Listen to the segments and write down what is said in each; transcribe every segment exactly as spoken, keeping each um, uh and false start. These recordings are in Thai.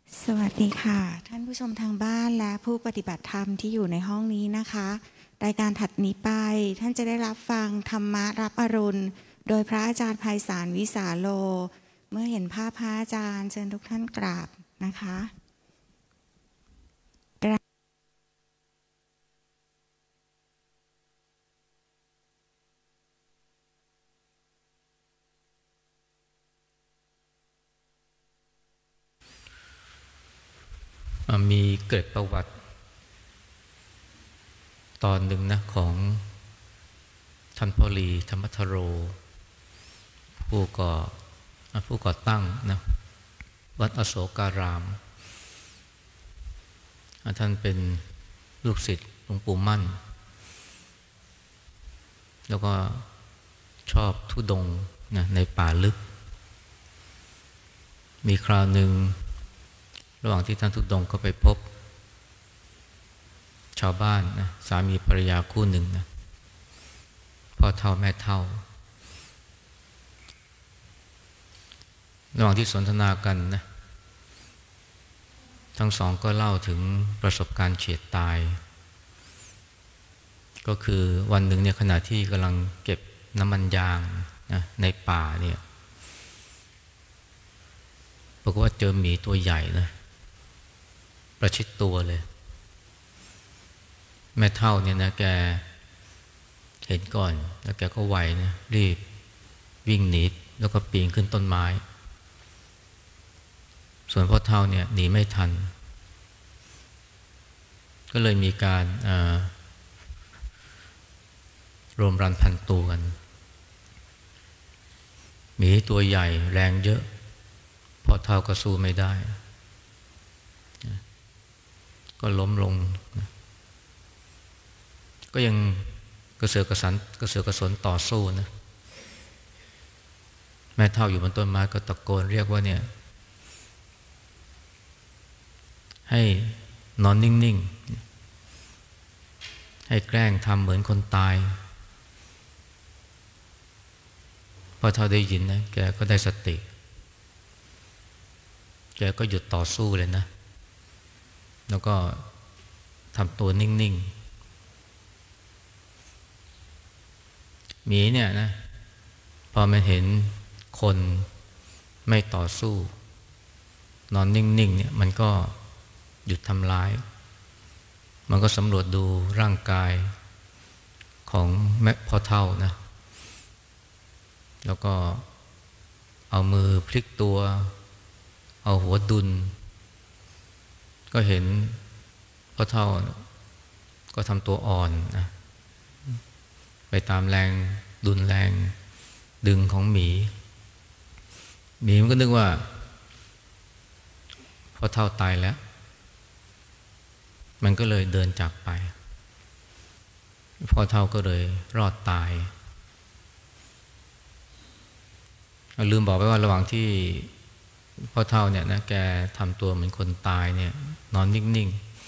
สวัสดีค่ะท่านผู้ชมทางบ้านและผู้ปฏิบัติธรรมที่อยู่ในห้องนี้นะคะรายการถัดนี้ไปท่านจะได้รับฟังธรรมะรับอรุณโดยพระอาจารย์ไพศาลวิสาโลเมื่อเห็นภาพพระอาจารย์เชิญทุกท่านกราบนะคะมีเกร็ดประวัติตอนหนึ่งนะของท่านพ่อลีธรรมทโรผู้ก่อผู้ก่อตั้งนะวัดอโศการามท่านเป็นลูกศิษย์หลวงปู่มั่นแล้วก็ชอบธุดงค์นะในป่าลึกมีคราวหนึ่งระหว่างที่ท่านธุดงค์ก็ไปพบชาวบ้านนะสามีภรรยาคู่หนึ่งนะพ่อเฒ่าแม่เฒ่าระหว่างที่สนทนากันนะทั้งสองก็เล่าถึงประสบการณ์เฉียดตายก็คือวันหนึ่งเนี่ยขณะที่กำลังเก็บน้ำมันยางนะในป่าเนี่ยปรากฏว่าเจอหมีตัวใหญ่นะประชิดตัวเลยแม่เฒ่าเนี่ยนะแกเห็นก่อนแล้วแกก็ไวนะรีบวิ่งหนีแล้วก็ปีนขึ้นต้นไม้ส่วนพ่อเฒ่าเนี่ยหนีไม่ทันก็เลยมีการรวมรันพันตัวกันหมีตัวใหญ่แรงเยอะพ่อเฒ่าก็สู้ไม่ได้ก็ล้มลงก็ยังกระเสือกกระสันกระเสือกกระสนต่อสู้นะแม่เฒ่าอยู่บนต้นไม้ก็ตะโกนเรียกว่าเนี่ยให้นอนนิ่งๆให้แกล้งทำเหมือนคนตายพอเฒ่าได้ยินนะแกก็ได้สติแกก็หยุดต่อสู้เลยนะแล้วก็ทำตัวนิ่งๆหมีเนี่ยนะพอมันเห็นคนไม่ต่อสู้นอนนิ่งๆเนี่ยมันก็หยุดทำร้ายมันก็สำรวจดูร่างกายของแม่พ่อเฒ่านะแล้วก็เอามือพลิกตัวเอาหัวดุลก็เห็นพ่อเฒ่าก็ทำตัวอ่อนนะไปตามแรงดุลแรงดึงของหมีหมีมันก็นึกว่าพ่อเฒ่าตายแล้วมันก็เลยเดินจากไปพ่อเฒ่าก็เลยรอดตายลืมบอกไปว่าระหว่างที่พ่อเฒ่าเนี่ยนะแกทำตัวเหมือนคนตายเนี่ยนอนนิ่ง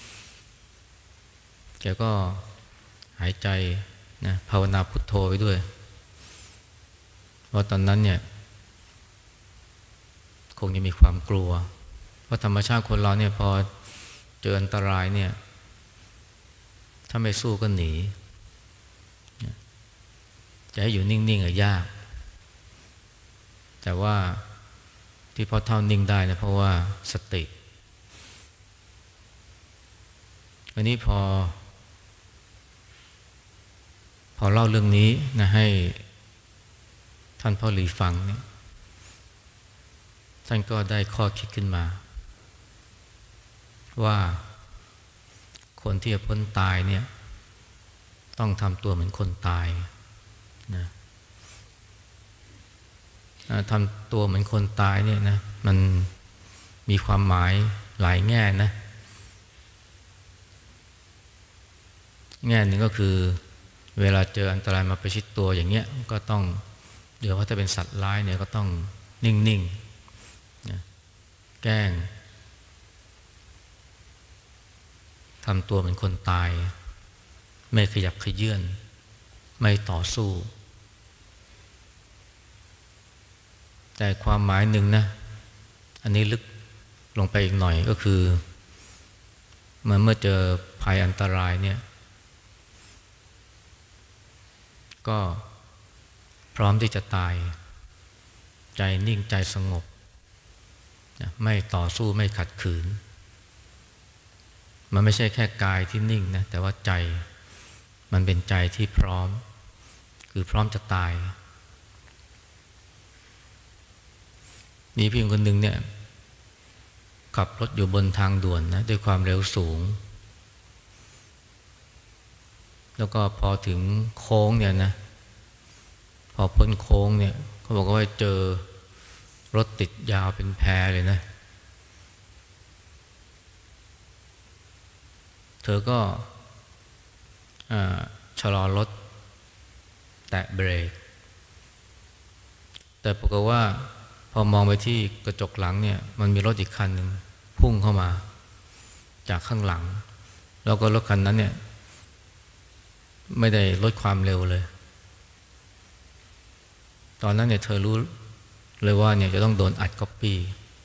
ๆแกก็หายใจนะภาวนาพุทโธไปด้วยเพราะตอนนั้นเนี่ยคงจะมีความกลัวเพราะธรรมชาติคนเราเนี่ยพอเจออันตรายเนี่ยถ้าไม่สู้ก็หนีจะให้อยู่นิ่งๆอะยากแต่ว่าที่พ่อเฒ่านิ่งได้นะเพราะว่าสติอันนี้พอพอเล่าเรื่องนี้นะให้ท่านพ่อหลีฟังเนี่ยท่านก็ได้ข้อคิดขึ้นมาว่าคนที่จะพ้นตายเนี่ยต้องทำตัวเหมือนคนตายนะทำตัวเหมือนคนตายเนี่ยนะมันมีความหมายหลายแง่นะแง่หนึ่งก็คือเวลาเจออันตรายมาประชิดตัวอย่างเงี้ยก็ต้องเดี๋ยวว่าถ้าเป็นสัตว์ร้ายเนี่ยก็ต้องนิ่งๆนะแกล้งทำตัวเหมือนคนตายไม่ขยับเขยื้อนไม่ต่อสู้แต่ความหมายหนึ่งนะอันนี้ลึกลงไปอีกหน่อยก็คือเมื่อเมื่อเจอภัยอันตรายเนี่ยก็พร้อมที่จะตายใจนิ่งใจสงบไม่ต่อสู้ไม่ขัดขืนมันไม่ใช่แค่กายที่นิ่งนะแต่ว่าใจมันเป็นใจที่พร้อมคือพร้อมจะตายมีผู้หญิงคนหนึ่งเนี่ยขับรถอยู่บนทางด่วนนะด้วยความเร็วสูงแล้วก็พอถึงโค้งเนี่ยนะพอพ้นโค้งเนี่ยเขาบอกว่าเจอรถติดยาวเป็นแพเลยนะเธอก็ชะลอรถแตะเบรกแต่ปรากฏว่าพอมองไปที่กระจกหลังเนี่ยมันมีรถอีกคันหนึ่งพุ่งเข้ามาจากข้างหลังแล้วก็รถคันนั้นเนี่ยไม่ได้ลดความเร็วเลยตอนนั้นเนี่ยเธอรู้เลยว่าเนี่ยจะต้องโดนอัดก๊อปปี้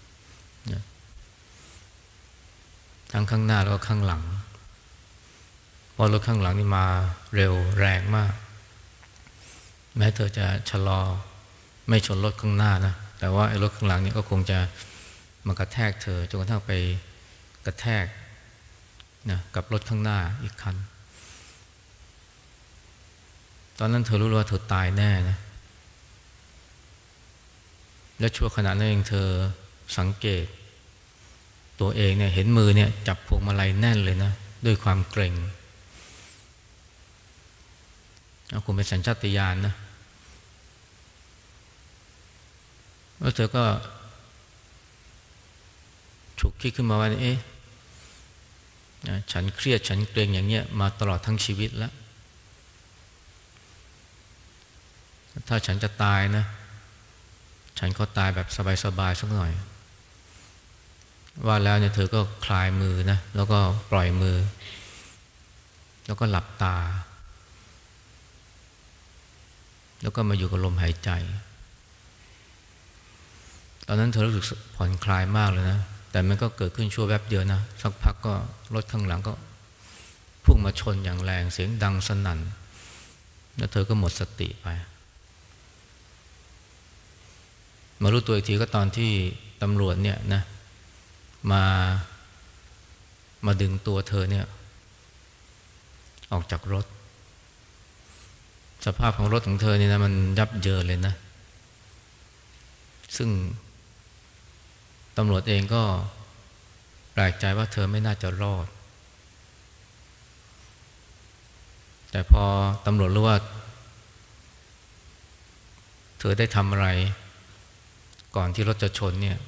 ทั้งข้างหน้าแล้วก็ข้างหลังเพราะรถข้างหลังนี่มาเร็วแรงมากแม้เธอจะชะลอไม่ชนรถข้างหน้านะแต่ว่าไอ้รถข้างหลังนี่ก็คงจะมากระแทกเธอจนกระทั่งไปกระแทกนะกับรถข้างหน้าอีกคันตอนนั้นเธอรู้ว่าเธอตายแน่นะและชั่วขณะนั้นเองเธอสังเกตตัวเองเนี่ยเห็นมือเนี่ยจับพวงมาลัยแน่นเลยนะด้วยความเกร็งคงเป็นสัญชาตญาณนะแล้วเธอก็ฉุกคิดขึ้นมาว่าเอ๊ะฉันเครียดฉันเกรงอย่างเงี้ยมาตลอดทั้งชีวิตแล้วถ้าฉันจะตายนะฉันก็ตายแบบสบายๆสักหน่อยว่าแล้วเนี่ยเธอก็คลายมือนะแล้วก็ปล่อยมือแล้วก็หลับตาแล้วก็มาอยู่กับลมหายใจตอนนั้นเธอรู้สึกผ่อนคลายมากเลยนะแต่มันก็เกิดขึ้นชั่วแวบเดียวนะสักพักก็รถข้างหลังก็พุ่งมาชนอย่างแรงเสียงดังสนั่นแล้วเธอก็หมดสติไปมารู้ตัวอีกทีก็ตอนที่ตำรวจเนี่ยนะมามาดึงตัวเธอเนี่ยออกจากรถสภาพของรถของเธอเนี่ยนะมันยับเยินเลยนะซึ่งตำรวจเองก็แปลกใจว่าเธอไม่น่าจะรอดแต่พอตำรวจรู้ว่าเธอได้ทำอะไรก่อนที่รถจะชนเนี่ย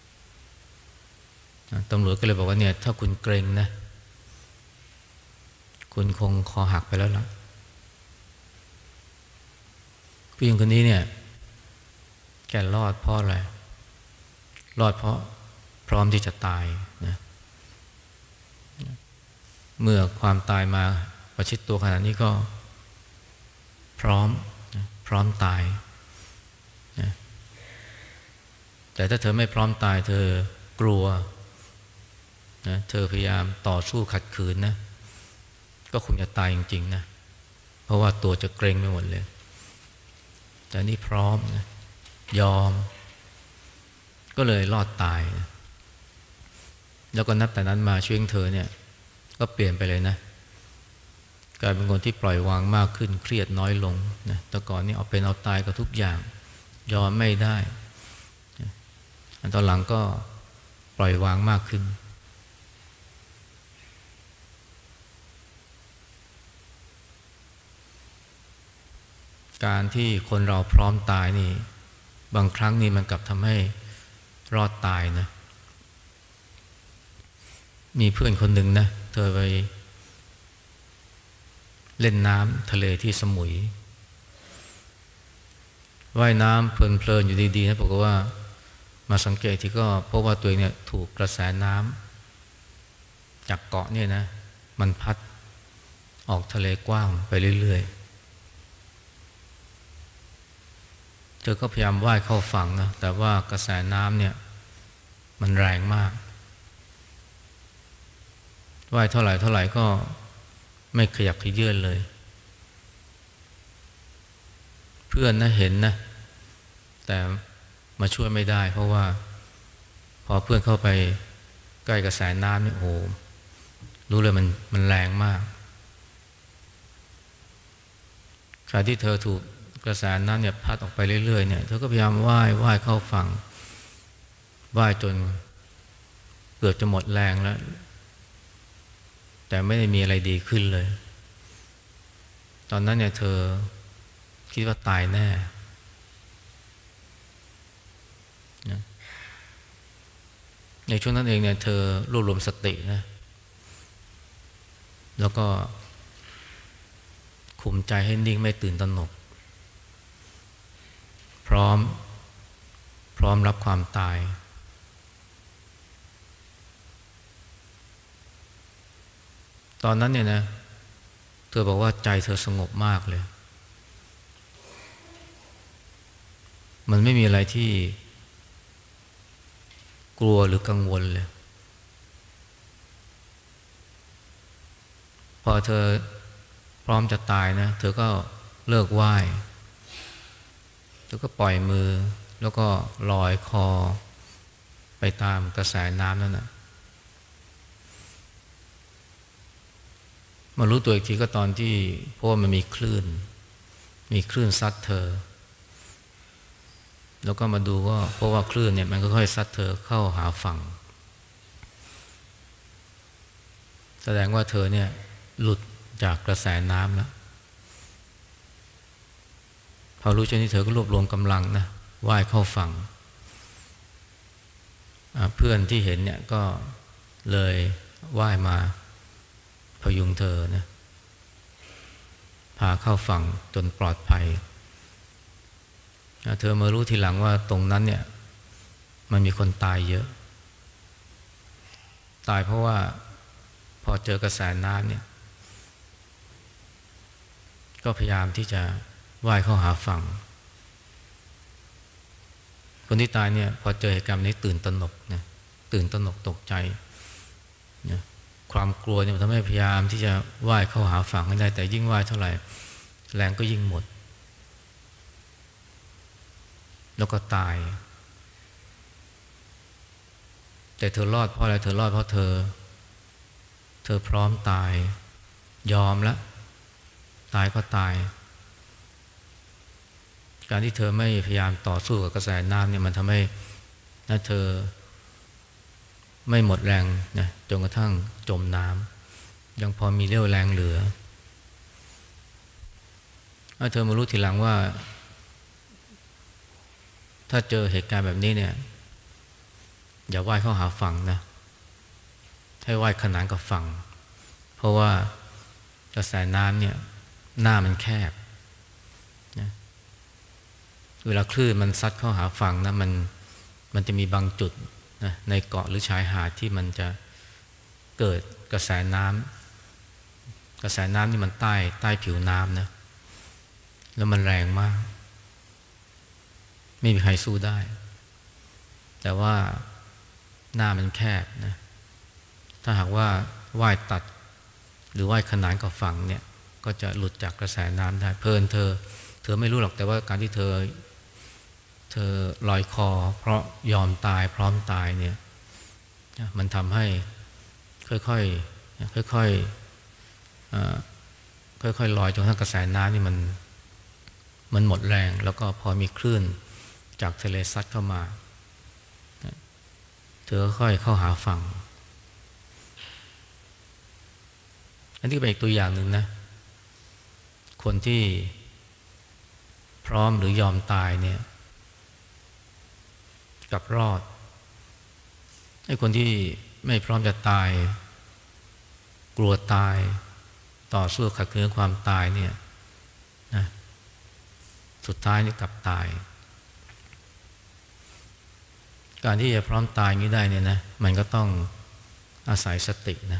ตำรวจก็เลยบอกว่าเนี่ยถ้าคุณเกรงนะคุณคงคอหักไปแล้วล่ะผู้หญิงคนนี้เนี่ยแกรอดเพราะอะไรรอดเพราะพร้อมที่จะตายนะเมื่อความตายมาประชิดตัวขนาดนี้ก็พร้อมนะพร้อมตายนะแต่ถ้าเธอไม่พร้อมตายเธอกลัวนะเธอพยายามต่อสู้ขัดขืนนะก็คงจะตายจริงๆนะเพราะว่าตัวจะเกร็งไปหมดเลยแต่นี่พร้อมนะยอมก็เลยรอดตายนะแล้วก็นับแต่นั้นมาชีวิตเธอเนี่ยก็เปลี่ยนไปเลยนะกลายเป็นคนที่ปล่อยวางมากขึ้นเครียดน้อยลงนะแต่ก่อนนี่เอาเป็นเอาตายกับทุกอย่างยอมไม่ได้อันตอนหลังก็ปล่อยวางมากขึ้นการที่คนเราพร้อมตายนี่บางครั้งนี่มันกลับทำให้รอดตายนะมีเพื่อนคนหนึ่งนะเธอไปเล่นน้ำทะเลที่สมุยว่ายน้ำเพลินๆอยู่ดีๆนะบอกว่ามาสังเกตที่ก็พบว่าตัวเองเนี่ยถูกกระแสน้ำจากเกาะเนี่ยนะมันพัดออกทะเลกว้างไปเรื่อยๆเธอก็พยายามว่ายเข้าฝั่งนะแต่ว่ากระแสน้ำเนี่ยมันแรงมากว่ายเท่าไหร่เท่าไหร่ก็ไม่ขยับขยื่นเลยเพื่อนนะเห็นนะแต่มาช่วยไม่ได้เพราะว่าพอเพื่อนเข้าไปใกล้กระแสน้ำนี่โอ้รู้เลยมันมันแรงมากขณะที่เธอถูกกระแสน้ำเนี่ยพัดออกไปเรื่อยๆเนี่ยเธอก็พยายามว่ายว่ายเข้าฝั่งว่ายจนเกือบจะหมดแรงแล้วแต่ไม่ได้มีอะไรดีขึ้นเลยตอนนั้นเนี่ยเธอคิดว่าตายแน่นะในช่วงนั้นเองเนี่ยเธอรวบรวมสตินะแล้วก็ข่มใจให้นิ่งไม่ตื่นตระหนกพร้อมพร้อมรับความตายตอนนั้นเนี่ยนะเธอบอกว่าใจเธอสงบมากเลยมันไม่มีอะไรที่กลัวหรือกังวลเลยพอเธอพร้อมจะตายนะเธอก็เลิกว่ายเธอก็ปล่อยมือแล้วก็ลอยคอไปตามกระแสน้ำนั่นนะมารู้ตัวอีกทีก็ตอนที่เพราะว่ามันมีคลื่นมีคลื่นซัดเธอแล้วก็มาดูว่าเพราะว่าคลื่นเนี่ยมันก็ค่อยซัดเธอเข้าหาฝั่งแสดงว่าเธอเนี่ยหลุดจากกระแสน้ำแล้วพอรู้เช่นนี้เธอก็รวบรวมกำลังนะว่ายเข้าฝั่งเพื่อนที่เห็นเนี่ยก็เลยว่ายมาพยุงเธอนะพาเข้าฝั่งจนปลอดภัยเธอมารู้ทีหลังว่าตรงนั้นเนี่ยมันมีคนตายเยอะตายเพราะว่าพอเจอกระแสน้ำเนี่ยก็พยายามที่จะว่ายเข้าหาฝั่งคนที่ตายเนี่ยพอเจอเหตุการณ์นี้ตื่นตระหนกนะตื่นตระหนกตกใจนะความกลัวเนี่ยมันทำให้พยายามที่จะว่ายเข้าหาฝั่งให้ได้แต่ยิ่งว่ายเท่าไหร่แรงก็ยิ่งหมดแล้วก็ตายแต่เธอรอดเพราะอะไรเธอรอดเพราะเธอเธอพร้อมตายยอมแล้วตายก็ตายการที่เธอไม่พยายามต่อสู้กับกระแสน้ำเนี่ยมันทำให้นะเธอไม่หมดแรงนะจนกระทั่งจมน้ำยังพอมีเรี่ยวแรงเหลือเธอมารู้ทีหลังว่าถ้าเจอเหตุการณ์แบบนี้เนี่ยอย่าว่ายเข้าหาฝั่งนะให้ว่ายขนานกับฝั่งเพราะว่ากระแสน้ำเนี่ยหน้ามันแคบนะเวลาคลื่นมันซัดเข้าหาฝั่งนะมันมันจะมีบางจุดนะในเกาะหรือชายหาดที่มันจะเกิดกระแสน้ำกระแสน้ำนี่มันใต้ใต้ผิวน้ำนะแล้วมันแรงมากไม่มีใครสู้ได้แต่ว่าหน้ามันแคบนะถ้าหากว่าว่ายตัดหรือว่ายขนานกับฝั่งเนี่ยก็จะหลุดจากกระแสน้ำได้เพลินเธอเธอไม่รู้หรอกแต่ว่าการที่เธอเธอลอยคอเพราะยอมตายพร้อมตายเนี่ยมันทำให้ค่อยๆค่อยๆค่อยๆลอยจนกระทั่งกระแสน้ำนี่มันมันหมดแรงแล้วก็พอมีคลื่นจากทะเลซัดเข้ามาเธอค่อยเข้าหาฝั่งอันนี้เป็นอีกตัวอย่างหนึ่งนะคนที่พร้อมหรือยอมตายเนี่ยกับรอดไอ้คนที่ไม่พร้อมจะตายกลัวตายต่อสู้ขัดขืนความตายเนี่ยนะสุดท้ายนี่กลับตายการที่จะพร้อมตายนี้ได้เนี่ยนะมันก็ต้องอาศัยสตินะ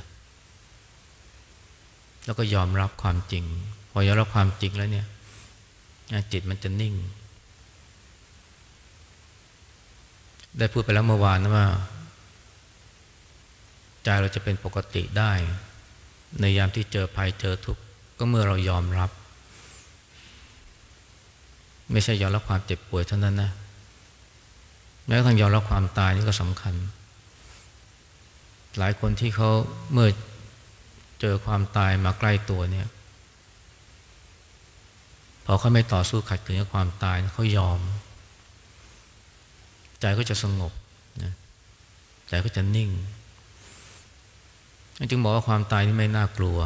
แล้วก็ยอมรับความจริงพอยอมรับความจริงแล้วเนี่ยจิตมันจะนิ่งได้พูดไปแล้วเมื่อวานนะว่าใจเราจะเป็นปกติได้ในยามที่เจอภัยเจอทุกข์ก็เมื่อเรายอมรับไม่ใช่ยอมรับความเจ็บป่วยเท่านั้นนะแม้กระทั่งยอมรับความตายนี่ก็สำคัญหลายคนที่เขาเมื่อเจอความตายมาใกล้ตัวเนี่ยพอเขาไม่ต่อสู้ขัดขืนกับความตายเขายอมใจก็จะสงบนะใจก็จะนิ่งจึงบอกว่าความตายนี่ไม่น่ากลัว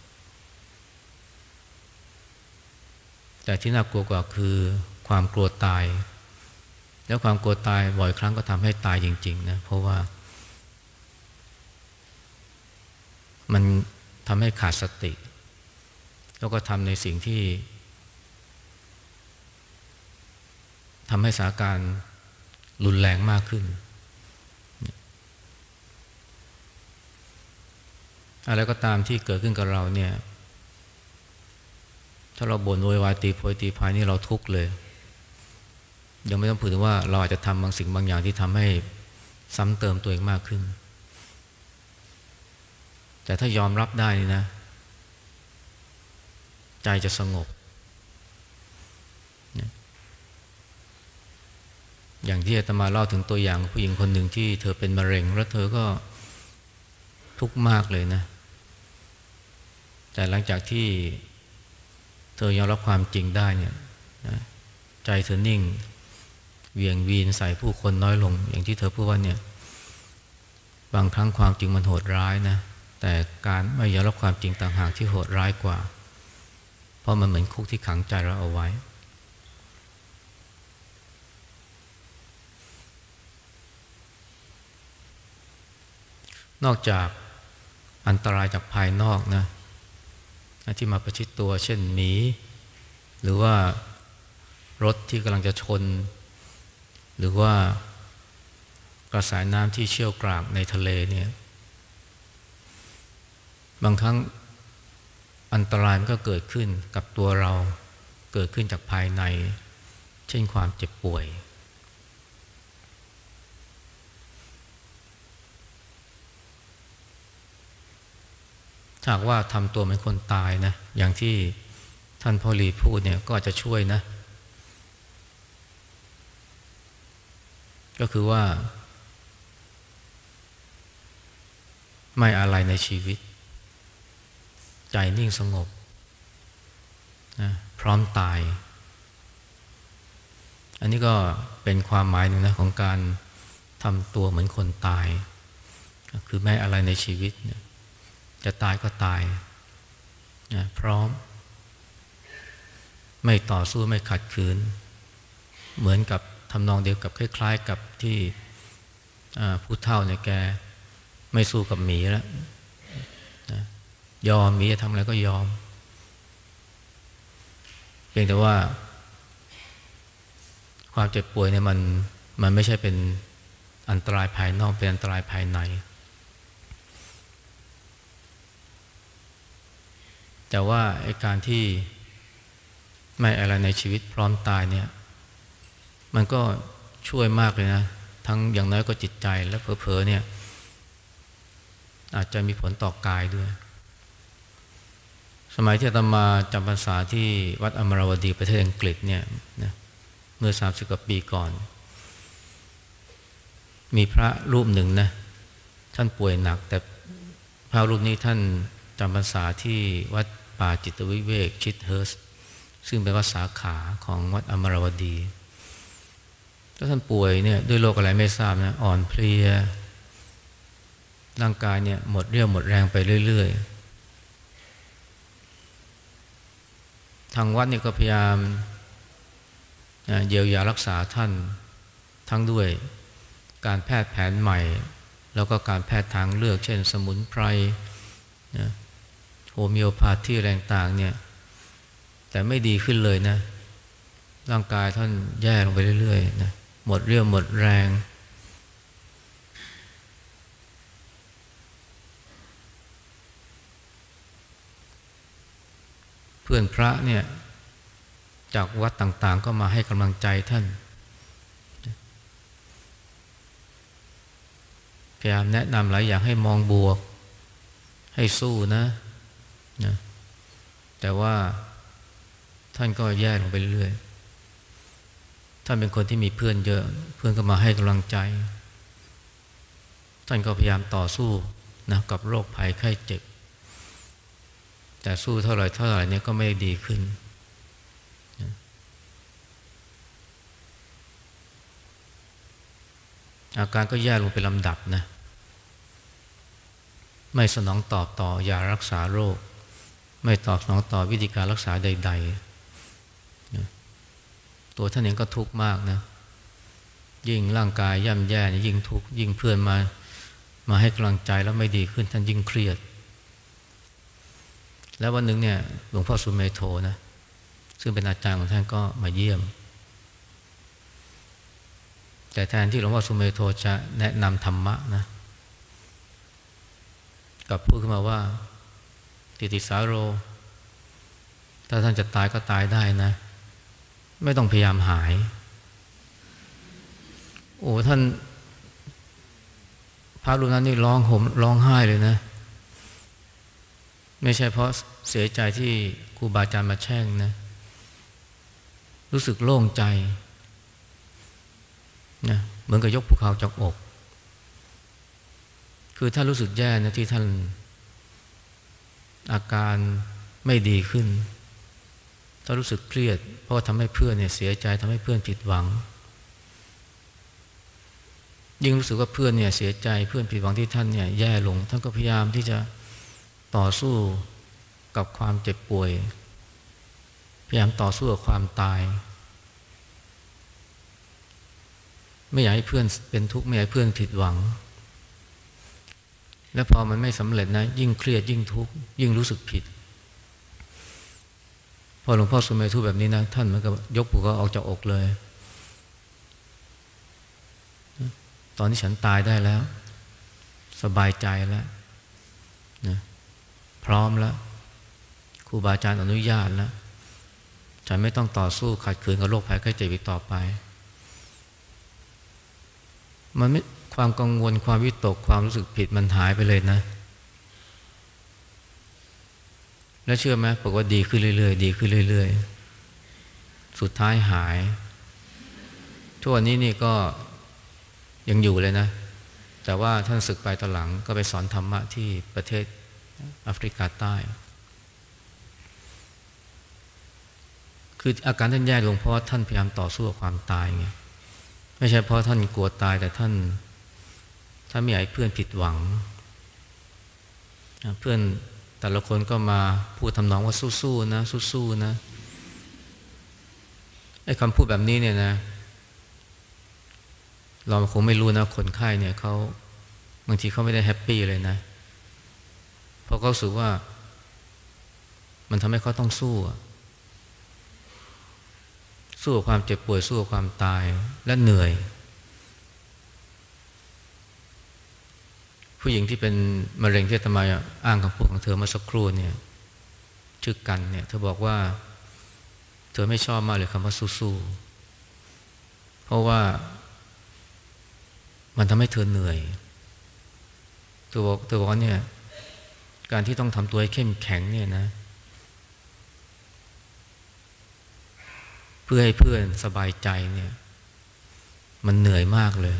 แต่ที่น่ากลัวกว่าคือความกลัวตายแล้วความกลัวตายบ่อยครั้งก็ทำให้ตายจริงๆนะเพราะว่ามันทำให้ขาดสติแล้วก็ทำในสิ่งที่ทำให้สถานการณ์รุนแรงมากขึ้นอะไรก็ตามที่เกิดขึ้นกับเราเนี่ยถ้าเราบ่นโวยวายตีโพยตีพายนี่เราทุกข์เลยยังไม่ต้องพูดถึงว่าเราอาจจะทำบางสิ่งบางอย่างที่ทำให้ซ้ำเติมตัวเองมากขึ้นแต่ถ้ายอมรับได้นี่นะใจจะสงบอย่างที่อาตมาเล่าถึงตัวอย่างผู้หญิงคนหนึ่งที่เธอเป็นมะเร็งแล้วเธอก็ทุกข์มากเลยนะแต่หลังจากที่เธอยอมรับความจริงได้เนี่ยนะใจเธอนิ่งเวียงวีนใส่ผู้คนน้อยลงอย่างที่เธอพูดว่าเนี่ยบางครั้งความจริงมันโหดร้ายนะแต่การไม่ยอมรับความจริงต่างหากที่โหดร้ายกว่าเพราะมันเหมือนคุกที่ขังใจเราเอาไว้นอกจากอันตรายจากภายนอกนะที่มาประชิดตัวเช่นหมีหรือว่ารถที่กำลังจะชนหรือว่ากระแสน้ำที่เชี่ยวกรากในทะเลเนี่ยบางครั้งอันตรายมันก็เกิดขึ้นกับตัวเราเกิดขึ้นจากภายในเช่นความเจ็บป่วยหากว่าทำตัวเป็นคนตายนะอย่างที่ท่านพ่อหลีพูดเนี่ยก็อาจจะช่วยนะก็คือว่าไม่อะไรในชีวิตใจนิ่งสงบนะพร้อมตายอันนี้ก็เป็นความหมายหนึ่งนะของการทำตัวเหมือนคนตายคือไม่อะไรในชีวิตเนี่ยจะตายก็ตายนะพร้อมไม่ต่อสู้ไม่ขัดขืนเหมือนกับทำนองเดียวกับคล้ายๆกับที่ผู้เฒ่าเนี่ยแกไม่สู้กับหมีแล้วนะยอมหมีจะทำอะไรก็ยอมเพียงแต่ว่าความเจ็บป่วยเนี่ยมันมันไม่ใช่เป็นอันตรายภายนอกเป็นอันตรายภายในแต่ว่าไอ้การที่ไม่อะไรในชีวิตพร้อมตายเนี่ยมันก็ช่วยมากเลยนะทั้งอย่างน้อยก็จิตใจและเผลอๆเนี่ยอาจจะมีผลต่อกายด้วยสมัยที่อาตมาจำพรรษาที่วัดอมรวดีประเทศอังกฤษเนี่ยนะเมื่อสามสิบกว่าปีก่อนมีพระรูปหนึ่งนะท่านป่วยหนักแต่พระรูปนี้ท่านจำพรรษาที่วัดป่าจิตวิเวกชิดเฮิร์สซึ่งเป็นวัดสาขาของวัดอมรวดีแล้วท่านป่วยเนี่ยด้วยโรคอะไรไม่ทราบนะอ่อนเพลียร่างกายเนี่ยหมดเรี่ยวหมดแรงไปเรื่อยๆทางวัดเนี่ยก็พยายามเยียวยารักษาท่านทั้งด้วยการแพทย์แผนใหม่แล้วก็การแพทย์ทางเลือกเช่นสมุนไพรนะโฮมิโอพาธีแรงต่างเนี่ยแต่ไม่ดีขึ้นเลยนะร่างกายท่านแย่ลงไปเรื่อยๆนะหมดเรี่ยวหมดแรงเพื่อนพระเนี่ยจากวัดต่างๆก็มาให้กำลังใจท่านพยายามแนะนำหลายอย่างให้มองบวกให้สู้นะนะแต่ว่าท่านก็แย่ลงไปเรื่อยท่านเป็นคนที่มีเพื่อนเยอะเพื่อนก็มาให้กำลังใจท่านก็พยายามต่อสู้นะกับโรคภัยไข้เจ็บแต่สู้เท่าไหร่เท่าไหร่เนี่ยก็ไม่ได้ดีขึ้นอาการก็แย่ลงเป็นลำดับนะไม่สนองตอบต่อยารักษาโรคไม่ตอบสนองต่อวิธีการรักษาใดๆนะตัวท่านเองก็ทุกข์มากนะยิ่งร่างกายย่ำแย่ยิ่งทุกข์ยิ่งเพื่อนมามาให้กำลังใจแล้วไม่ดีขึ้นท่านยิ่งเครียดแล้ววันหนึ่งเนี่ยหลวงพ่อสุเมโธนะซึ่งเป็นอาจารย์ของท่านก็มาเยี่ยมแต่แทนที่หลวงพ่อสุเมโธจะแนะนำธรรมะนะกลับพูดขึ้นมาว่าติติสาโรถ้าท่านจะตายก็ตายได้นะไม่ต้องพยายามหายโอ้ท่านพระรูปนั้นนี่ร้องห่มร้องไห้เลยนะไม่ใช่เพราะเสียใจที่ครูบาอาจารย์มาแช่งนะรู้สึกโล่งใจนะเหมือนกับยกภูเขาจากอกคือท่านรู้สึกแย่นะที่ท่านอาการไม่ดีขึ้นท่านรู้สึกเครียดเพราะทำให้เพื่อนเนี่ยเสียใจทำให้เพื่อนผิดหวังยิ่งรู้สึกว่าเพื่อนเนี่ยเสียใจเพื่อนผิดหวังที่ท่านเนี่ยแย่ลงท่านก็พยายามที่จะต่อสู้กับความเจ็บป่วยพยายามต่อสู้กับความตายไม่อยากให้เพื่อนเป็นทุกข์ไม่อยากให้เพื่อนผิดหวังและพอมันไม่สำเร็จนะยิ่งเครียดยิ่งทุกข์ยิ่งรู้สึกผิดพอหลวงพ่อสุเมโธแบบนี้นะท่านเหมือนกับยกภูเขาออกจากอกเลยตอนนี้ฉันตายได้แล้วสบายใจแล้วนะพร้อมแล้วครูบาอาจารย์อนุญาตแล้วฉันไม่ต้องต่อสู้ขัดขืนกับโรคภัยไข้เจ็บอีกต่อไปมันไม่ความกังวลความวิตกความรู้สึกผิดมันหายไปเลยนะแล้วเชื่อไหมบอกว่าดีขึ้นเรื่อยๆดีขึ้นเรื่อยๆสุดท้ายหายทุกวันนี้นี่ก็ยังอยู่เลยนะแต่ว่าท่านศึกไปตอนหลังก็ไปสอนธรรมะที่ประเทศแอฟริกาใต้คืออาการท่านแย่ลงเพราะท่านพยายามต่อสู้กับความตายไงไม่ใช่เพราะท่านกลัวตายแต่ท่านท่านไม่อยากให้เพื่อนผิดหวังเพื่อนแต่ละคนก็มาพูดทำนองว่าสู้ๆนะสู้ๆนะไอ้คำพูดแบบนี้เนี่ยนะเราคงไม่รู้นะคนไข้เนี่ยเขาบางทีเขาไม่ได้แฮปปี้เลยนะเพราะเขารู้สึกว่ามันทำให้เขาต้องสู้สู้กับความเจ็บป่วยสู้กับความตายและเหนื่อยผู้หญิงที่เป็นมะเร็งที่อาตมาอ้างคำพูดของเธอเมื่อสักครู่เนี่ยชื่อกันเนี่ยเธอบอกว่าเธอไม่ชอบมากเลยคำว่าสู้ๆเพราะว่ามันทำให้เธอเหนื่อยเธอบอกเธอบอกว่าเนี่ยการที่ต้องทำตัวให้เข้มแข็งเนี่ยนะเพื่อให้เพื่อนสบายใจเนี่ยมันเหนื่อยมากเลย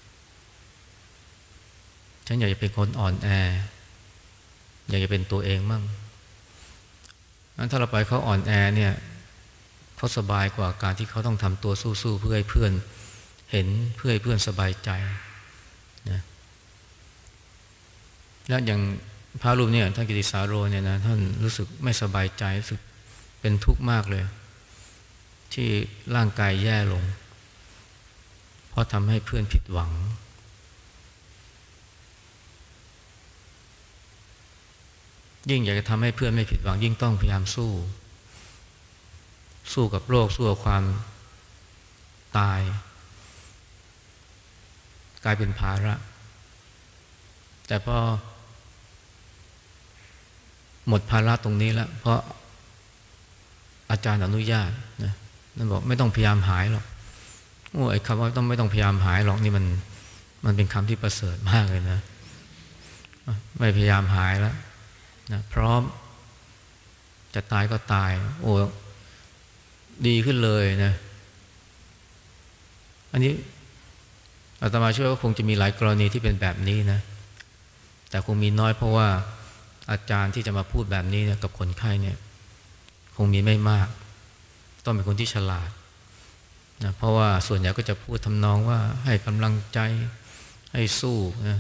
ฉันอยากจะเป็นคนอ่อนแออยากจะเป็นตัวเองมั่งงั้นถ้าเราปล่อยเขาอ่อนแอเนี่ยเขาสบายกว่าการที่เขาต้องทำตัวสู้ๆเพื่อให้เพื่อนเห็นเพื่อให้เพื่อนสบายใจนะแล้วอย่างพระรูปเนี่ยท่านกิติสาโรเนี่ยนะท่านรู้สึกไม่สบายใจรู้สึกเป็นทุกข์มากเลยที่ร่างกายแย่ลงเพราะทำให้เพื่อนผิดหวังยิ่งอยากจะทำให้เพื่อนไม่ผิดหวังยิ่งต้องพยายามสู้สู้กับโรคสู้กับความตายกลายเป็นภาระแต่พอหมดภาระตรงนี้แล้วเพราะอาจารย์อนุญาตนะนั่นบอกไม่ต้องพยายามหายหรอกโอ้ไอ้คำว่าต้องไม่ต้องพยายามหายหรอกนี่มันมันเป็นคำที่ประเสริฐมากเลยนะไม่พยายามหายแล้วนะพร้อมจะตายก็ตายโอ้ดีขึ้นเลยนะอันนี้อาตมาเชื่อว่าคงจะมีหลายกรณีที่เป็นแบบนี้นะแต่คงมีน้อยเพราะว่าอาจารย์ที่จะมาพูดแบบนี้เนี่ยกับคนไข้เนี่ยคงมีไม่มากต้องเป็นคนที่ฉลาดนะเพราะว่าส่วนใหญ่ก็จะพูดทำนองว่าให้กำลังใจให้สู้นะ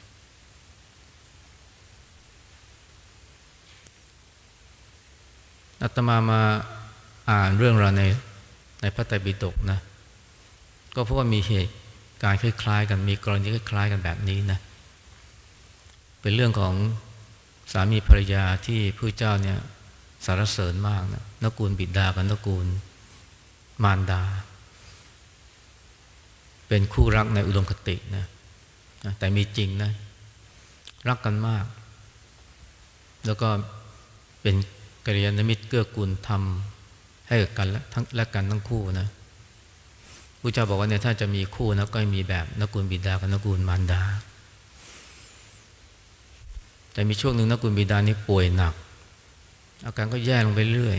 อาตมามาอ่านเรื่องราวในในพระไตรปิฎกนะก็เพราะว่ามีเหตุการณ์คล้ายๆกันมีกรณีคล้ายๆกันแบบนี้นะเป็นเรื่องของสามีภรรยาที่พระเจ้าเนี่ยสรรเสริญมากนะนกูลบิดากับนกูลมารดาเป็นคู่รักในอุดมคตินะแต่มีจริงนะรักกันมากแล้วก็เป็นกัลยาณมิตรเกื้อกูลธรรมให้กับกันและทั้งและกันทั้งคู่นะพระเจ้าบอกว่าเนี่ยถ้าจะมีคู่นะก็มีแบบนกูลบิดากับนกูลมารดาแต่มีช่วงหนึ่งนกูลบิดานี่ป่วยหนักอาการก็แย่ลงไปเรื่อย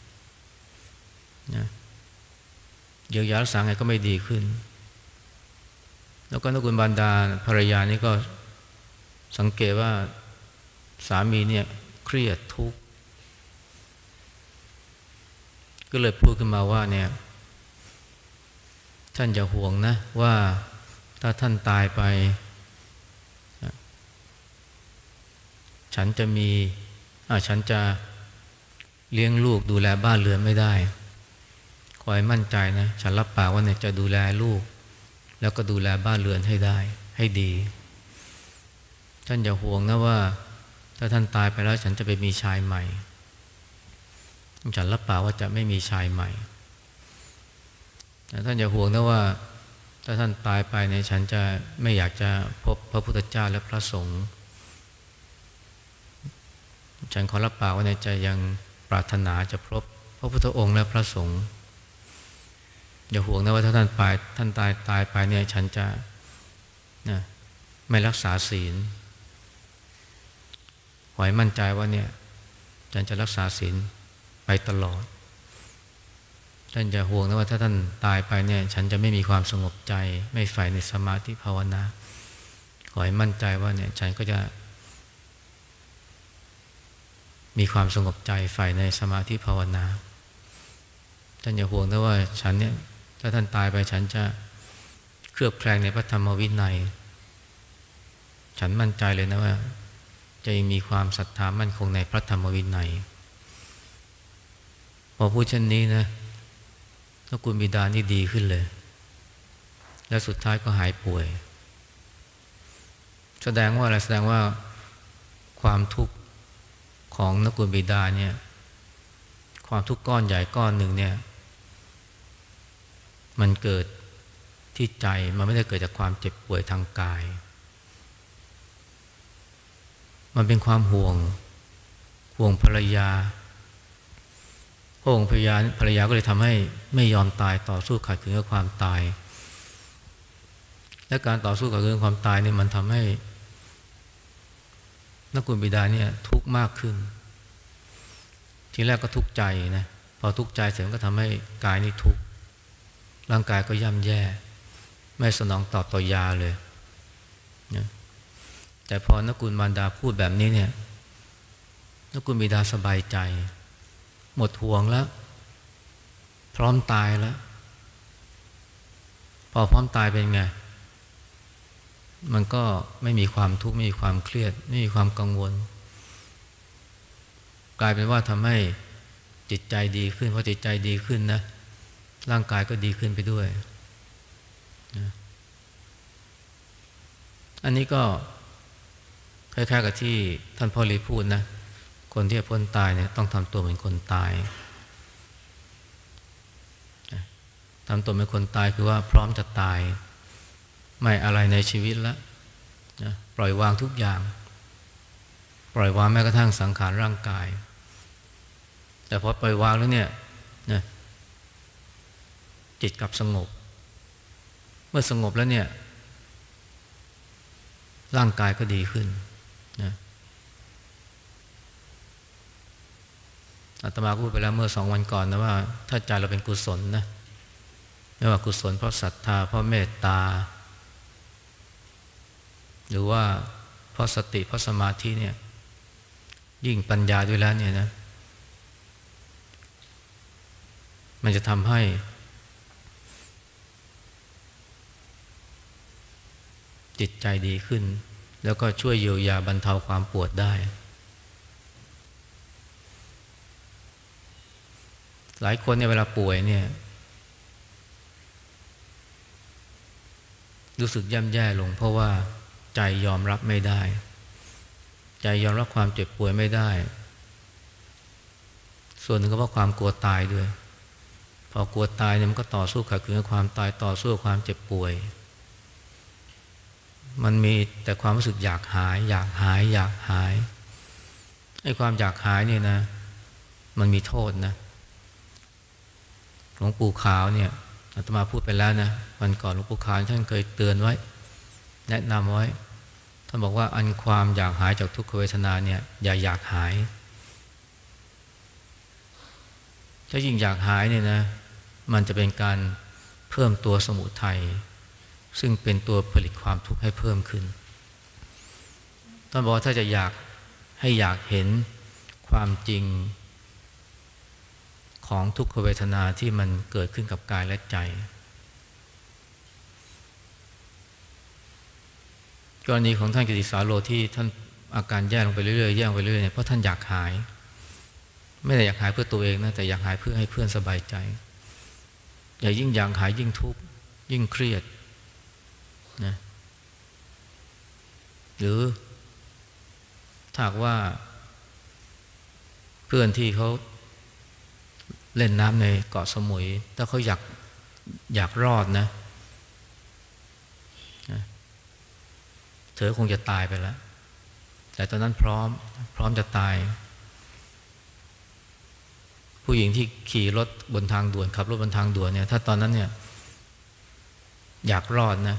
นะเยียวยารักษาไงก็ไม่ดีขึ้นแล้วก็นกุลมารดาภรรยานี่ก็สังเกตว่าสามีเนี่ยเครียดทุกข์ก็เลยพูดขึ้นมาว่าเนี่ยท่านอย่าห่วงนะว่าถ้าท่านตายไปฉันจะมีฉันจะเลี้ยงลูกดูแลบ้านเรือนไม่ได้ขอให้มั่นใจนะฉันรับปากว่าเนี่ยจะดูแลลูกแล้วก็ดูแลบ้านเรือนให้ได้ให้ดีท่านอย่าห่วงนะว่าถ้าท่านตายไปแล้วฉันจะไปมีชายใหม่ฉันรับปากว่าจะไม่มีชายใหม่ท่านอย่าห่วงนะว่าถ้าท่านตายไปเนี่ยฉันจะไม่อยากจะพบพระพุทธเจ้าและพระสงฆ์ฉันขอรับปากว่าเนี่ยจะยังปรารถนาจะพบพระพุทธองค์และพระสงฆ์อย่าห่วงนะว่าถ้าท่านตายท่านตายตายไปเนี่ยฉันจะนะไม่รักษาศีลขอให้มั่นใจว่าเนี่ยฉันจะรักษาศีลไปตลอดท่านอย่าห่วงนะว่าถ้าท่านตายไปเนี่ยฉันจะไม่มีความสงบใจไม่ใฝ่ในสมาธิภาวนาขอให้มั่นใจว่าเนี่ยฉันก็จะมีความสงบใจใฝ่ในสมาธิภาวนาท่านอย่าห่วงนะว่าฉันเนี่ยถ้าท่านตายไปฉันจะเคลือบแคลงในพระธรรมวินัยฉันมั่นใจเลยนะว่าจะยังมีความศรัทธามั่นคงในพระธรรมวินัยพอพูดเช่นนี้นะนกุลบิดานี่ดีขึ้นเลยและสุดท้ายก็หายป่วยแสดงว่าอะไรแสดงว่าความทุกข์ของนกุลบิดาเนี่ยความทุกข์ก้อนใหญ่ก้อนหนึ่งเนี่ยมันเกิดที่ใจมันไม่ได้เกิดจากความเจ็บป่วยทางกายมันเป็นความห่วงห่วงภรรยาห่วงภรรยาภรรยาก็เลยทำให้ไม่ยอมตายต่อสู้ขัดขืนกับความตายและการต่อสู้ขัดขืนกับความตายเนี่ยมันทำให้นกุลบิดาเนี่ยทุกข์มากขึ้นทีแรกก็ทุกข์ใจนะพอทุกข์ใจเสร็จก็ทำให้กายนี่ทุกข์ร่างกายก็ย่ำแย่ไม่สนองตอบต่อยาเลยนะแต่พอนกุลมารดาพูดแบบนี้เนี่ยนกุลบิดาสบายใจหมดห่วงแล้วพร้อมตายแล้วพอพร้อมตายเป็นไงมันก็ไม่มีความทุกข์ไม่มีความเครียดไม่มีความกังวลกลายเป็นว่าทำให้จิตใจดีขึ้นพอจิตใจดีขึ้นนะร่างกายก็ดีขึ้นไปด้วยนะอันนี้ก็คล้ายๆกับที่ท่านพ่อลีพูดนะคนที่จะพ้นตายเนี่ยต้องทำตัวเหมือนคนตายทำตัวเป็นคนตายคือว่าพร้อมจะตายไม่อะไรในชีวิตแล้วนะปล่อยวางทุกอย่างปล่อยวางแม้กระทั่งสังขารร่างกายแต่พอปล่อยวางแล้วเนี่ยนะจิตกลับสงบเมื่อสงบแล้วเนี่ยร่างกายก็ดีขึ้นนะอาตมาพูดไปแล้วเมื่อสองวันก่อนนะว่าถ้าใจเราเป็นกุศลนะไม่ว่ากุศลเพราะศรัทธาเพราะเมตตาหรือว่าเพราะสติเพราะสมาธิเนี่ยยิ่งปัญญาด้วยแล้วเนี่ยนะมันจะทำให้จิตใจดีขึ้นแล้วก็ช่วยเยียวยาบรรเทาความปวดได้หลายคนเนี่ยเวลาป่วยเนี่ยรู้สึกย่ำแย่ลงเพราะว่าใจยอมรับไม่ได้ใจยอมรับความเจ็บป่วยไม่ได้ส่วนหนึ่งก็เพราะความกลัวตายด้วยพอกลัวตายเนี่ยมันก็ต่อสู้ขัดขืนกับความตายต่อสู้กับความเจ็บป่วยมันมีแต่ความรู้สึกอยากหายอยากหายอยากหายไอ้ความอยากหายเนี่ยนะมันมีโทษนะหลวงปู่ขาวเนี่ยอาตมาพูดไปแล้วนะวันก่อนหลวงปู่ขาวท่านเคยเตือนไว้แนะนำไว้ท่านบอกว่าอันความอยากหายจากทุกขเวทนาเนี่ยอย่าอยากหายถ้ายิ่งอยากหายเนี่ยนะมันจะเป็นการเพิ่มตัวสมุทัยซึ่งเป็นตัวผลิตความทุกข์ให้เพิ่มขึ้นท่านบอกว่าถ้าจะอยากให้อยากเห็นความจริงของทุกขเวทนาที่มันเกิดขึ้นกับกายและใจกรณีของท่านกิติสาโลที่ท่านอาการแย่ลงไปเรื่อยๆแย่ลงไปเรื่อยๆเนี่ยเพราะท่านอยากหายไม่ได้อยากหายเพื่อตัวเองนะแต่อยากหายเพื่อให้เพื่อนสบายใจอย่ายิ่งอยากหายยิ่งทุกข์ยิ่งเครียดนะหรือถ้าว่าเพื่อนที่เขาเล่นน้ำในเกาะสมุยถ้าเขาอยากอยากรอดนะเธอคงจะตายไปแล้วแต่ตอนนั้นพร้อมพร้อมจะตายผู้หญิงที่ขี่รถบนทางด่วนขับรถบนทางด่วนเนี่ยถ้าตอนนั้นเนี่ยอยากรอดนะ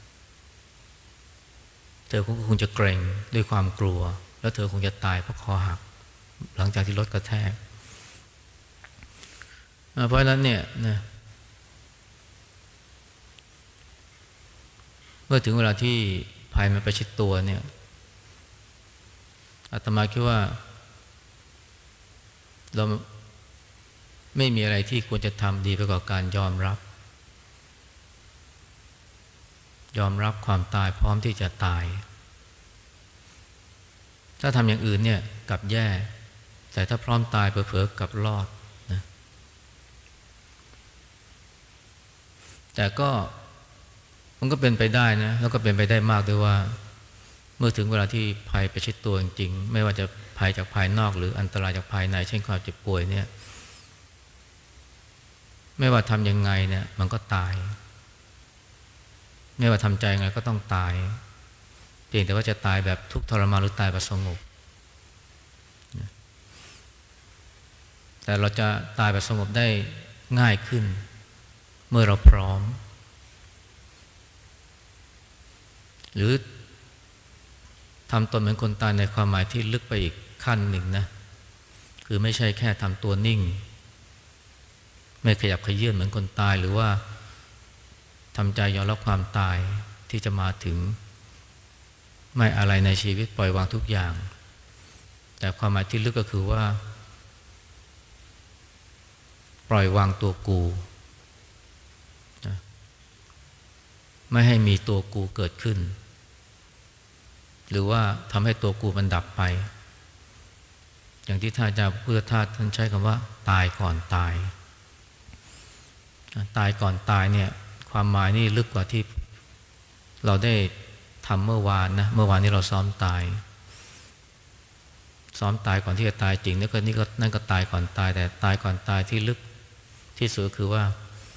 เธอคงจะเกรงด้วยความกลัวแล้วเธอคงจะตายเพราะคอหักหลังจากที่รถกระแทกเพราะฉะนั้นเนี่ยนะเมื่อถึงเวลาที่ภัยมันประชิดตัวเนี่ยอาตมาคิดว่าเราไม่มีอะไรที่ควรจะทำดีไปกว่าการยอมรับยอมรับความตายพร้อมที่จะตายถ้าทำอย่างอื่นเนี่ยกลับแย่แต่ถ้าพร้อมตายเผลอๆกลับรอดนะแต่ก็มันก็เป็นไปได้นะแล้วก็เป็นไปได้มากด้วยว่าเมื่อถึงเวลาที่ภัยประชิดตัวจริงๆไม่ว่าจะภัยจากภายนอกหรืออันตรายจากภายในเช่นความเจ็บป่วยเนี่ยไม่ว่าทำยังไงเนี่ยมันก็ตายไม่ว่าทำใจยังไงก็ต้องตายเพียงแต่ว่าจะตายแบบทุกข์ทรมานหรือตายแบบสงบแต่เราจะตายแบบสงบได้ง่ายขึ้นเมื่อเราพร้อมหรือทำตนเหมือนคนตายในความหมายที่ลึกไปอีกขั้นหนึ่งนะคือไม่ใช่แค่ทำตัวนิ่งไม่ขยับเขยื้อนเหมือนคนตายหรือว่าทำใจยอมรับความตายที่จะมาถึงไม่อะไรในชีวิตปล่อยวางทุกอย่างแต่ความหมายที่ลึกก็คือว่าปล่อยวางตัวกูไม่ให้มีตัวกูเกิดขึ้นหรือว่าทำให้ตัวกูมันดับไปอย่างที่ท่านอาจารย์พุทธทาสท่านใช้คำว่าตายก่อนตายตายก่อนตายเนี่ยความหมายนี่ลึกกว่าที่เราได้ทำเมื่อวานนะเมื่อวานนี้เราซ้อมตายซ้อมตายก่อนที่จะตายจริงนี่ก็นี่ก็นั่นก็ตายก่อนตายแต่ตายก่อนตายที่ลึกที่สุดคือว่า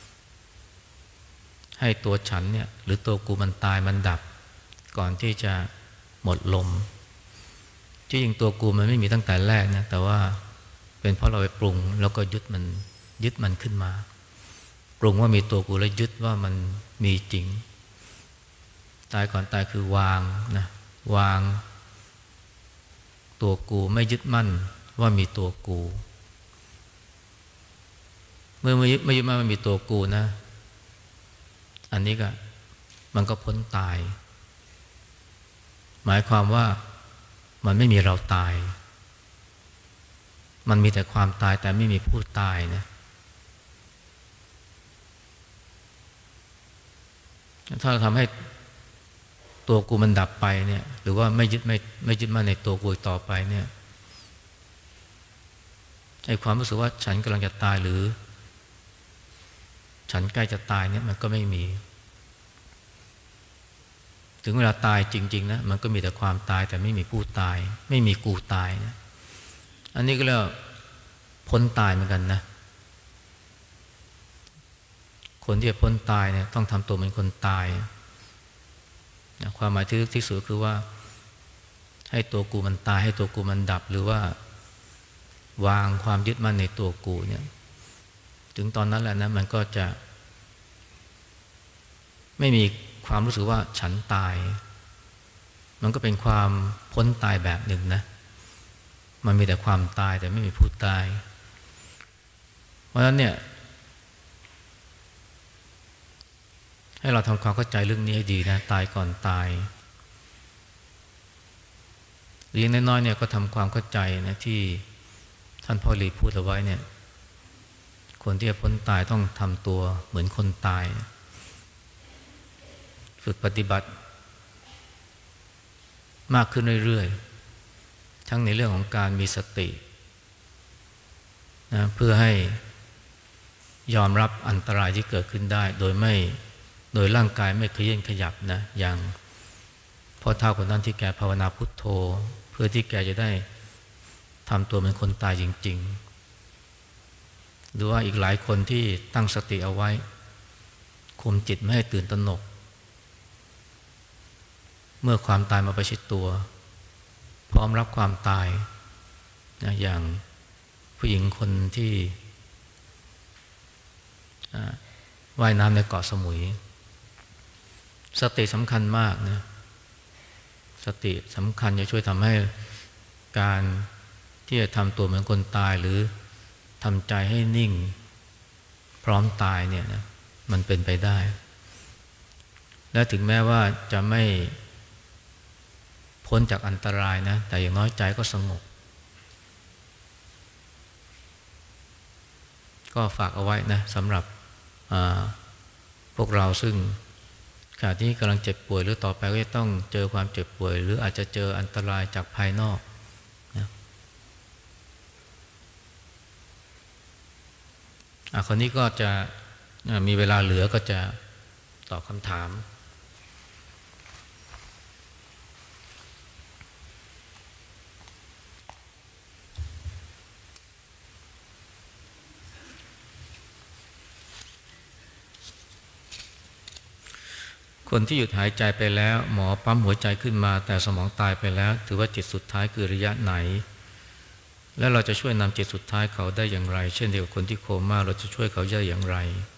ให้ตัวฉันเนี่ยหรือตัวกูมันตายมันดับก่อนที่จะหมดลมที่จริงตัวกูมันไม่มีตั้งแต่แรกนะแต่ว่าเป็นเพราะเราไปปรุงแล้วก็ยึดมันยึดมันขึ้นมาปรุงว่ามีตัวกูแล้วยึดว่ามันมีจริงตายก่อนตายคือวางนะวางตัวกูไม่ยึดมั่นว่ามีตัวกูเมื่อไม่ยึดไม่ยึดมั่นว่ามีตัวกูนะอันนี้ก็มันก็พ้นตายหมายความว่ามันไม่มีเราตายมันมีแต่ความตายแต่ไม่มีผู้ตายนะถ้าเราทำให้ตัวกูมันดับไปเนี่ยหรือว่าไม่ยึดไม่ไม่ยึดมั่นในตัวกูต่อไปเนี่ยไอ้ความรู้สึกว่าฉันกำลังจะตายหรือฉันใกล้จะตายเนี่ยมันก็ไม่มีถึงเวลาตายจริงๆนะมันก็มีแต่ความตายแต่ไม่มีผู้ตายไม่มีกูตายนะอันนี้ก็เรียกว่าพ้นตายเหมือนกันนะคนที่จะพ้นตายเนี่ยต้องทำตัวเป็นคนตายนะความหมายที่ที่สุดคือว่าให้ตัวกูมันตายให้ตัวกูมันดับหรือว่าวางความยึดมั่นในตัวกูเนี่ยถึงตอนนั้นแหละนะมันก็จะไม่มีความรู้สึกว่าฉันตายมันก็เป็นความพ้นตายแบบหนึ่งนะมันมีแต่ความตายแต่ไม่มีผู้ตายเพราะฉะนั้นเนี่ยให้เราทำความเข้าใจเรื่องนี้ให้ดีนะตายก่อนตายหรืออย่างน้อยๆเนี่ยก็ทำความเข้าใจนะที่ท่านพ่อหลีพูดเอาไว้เนี่ยคนที่จะพ้นตายต้องทำตัวเหมือนคนตายฝึกปฏิบัติมากขึ้นเรื่อยๆทั้งในเรื่องของการมีสตินะเพื่อให้ยอมรับอันตรายที่เกิดขึ้นได้โดยไม่โดยร่างกายไม่ขยันขยับนะอย่างพ่อเฒ่าคนนั้นที่แกภาวนาพุทโธเพื่อที่แกจะได้ทำตัวเป็นคนตายจริงๆหรือว่าอีกหลายคนที่ตั้งสติเอาไว้คุมจิตไม่ให้ตื่นตระหนกเมื่อความตายมาประชิดตัวพร้อมรับความตายนะอย่างผู้หญิงคนที่ว่ายน้ำในเกาะสมุยสติสำคัญมากนะสติสำคัญจะช่วยทำให้การที่จะทำตัวเหมือนคนตายหรือทำใจให้นิ่งพร้อมตายเนี่ยนะมันเป็นไปได้และถึงแม้ว่าจะไม่พ้นจากอันตรายนะแต่อย่างน้อยใจก็สงบก็ฝากเอาไว้นะสำหรับพวกเราซึ่งขณะที่กำลังเจ็บป่วยหรือต่อไปก็จะต้องเจอความเจ็บป่วยหรืออาจจะเจออันตรายจากภายนอกนะอ่ะคนนี้ก็จะมีเวลาเหลือก็จะตอบคำถามคนที่หยุดหายใจไปแล้วหมอปั๊มหัวใจขึ้นมาแต่สมองตายไปแล้วถือว่าจิตสุดท้ายคือระยะไหนและเราจะช่วยนำจิตสุดท้ายเขาได้อย่างไรเช่นเดียวกับคนที่โคม่าเราจะช่วยเขาได้อย่างไร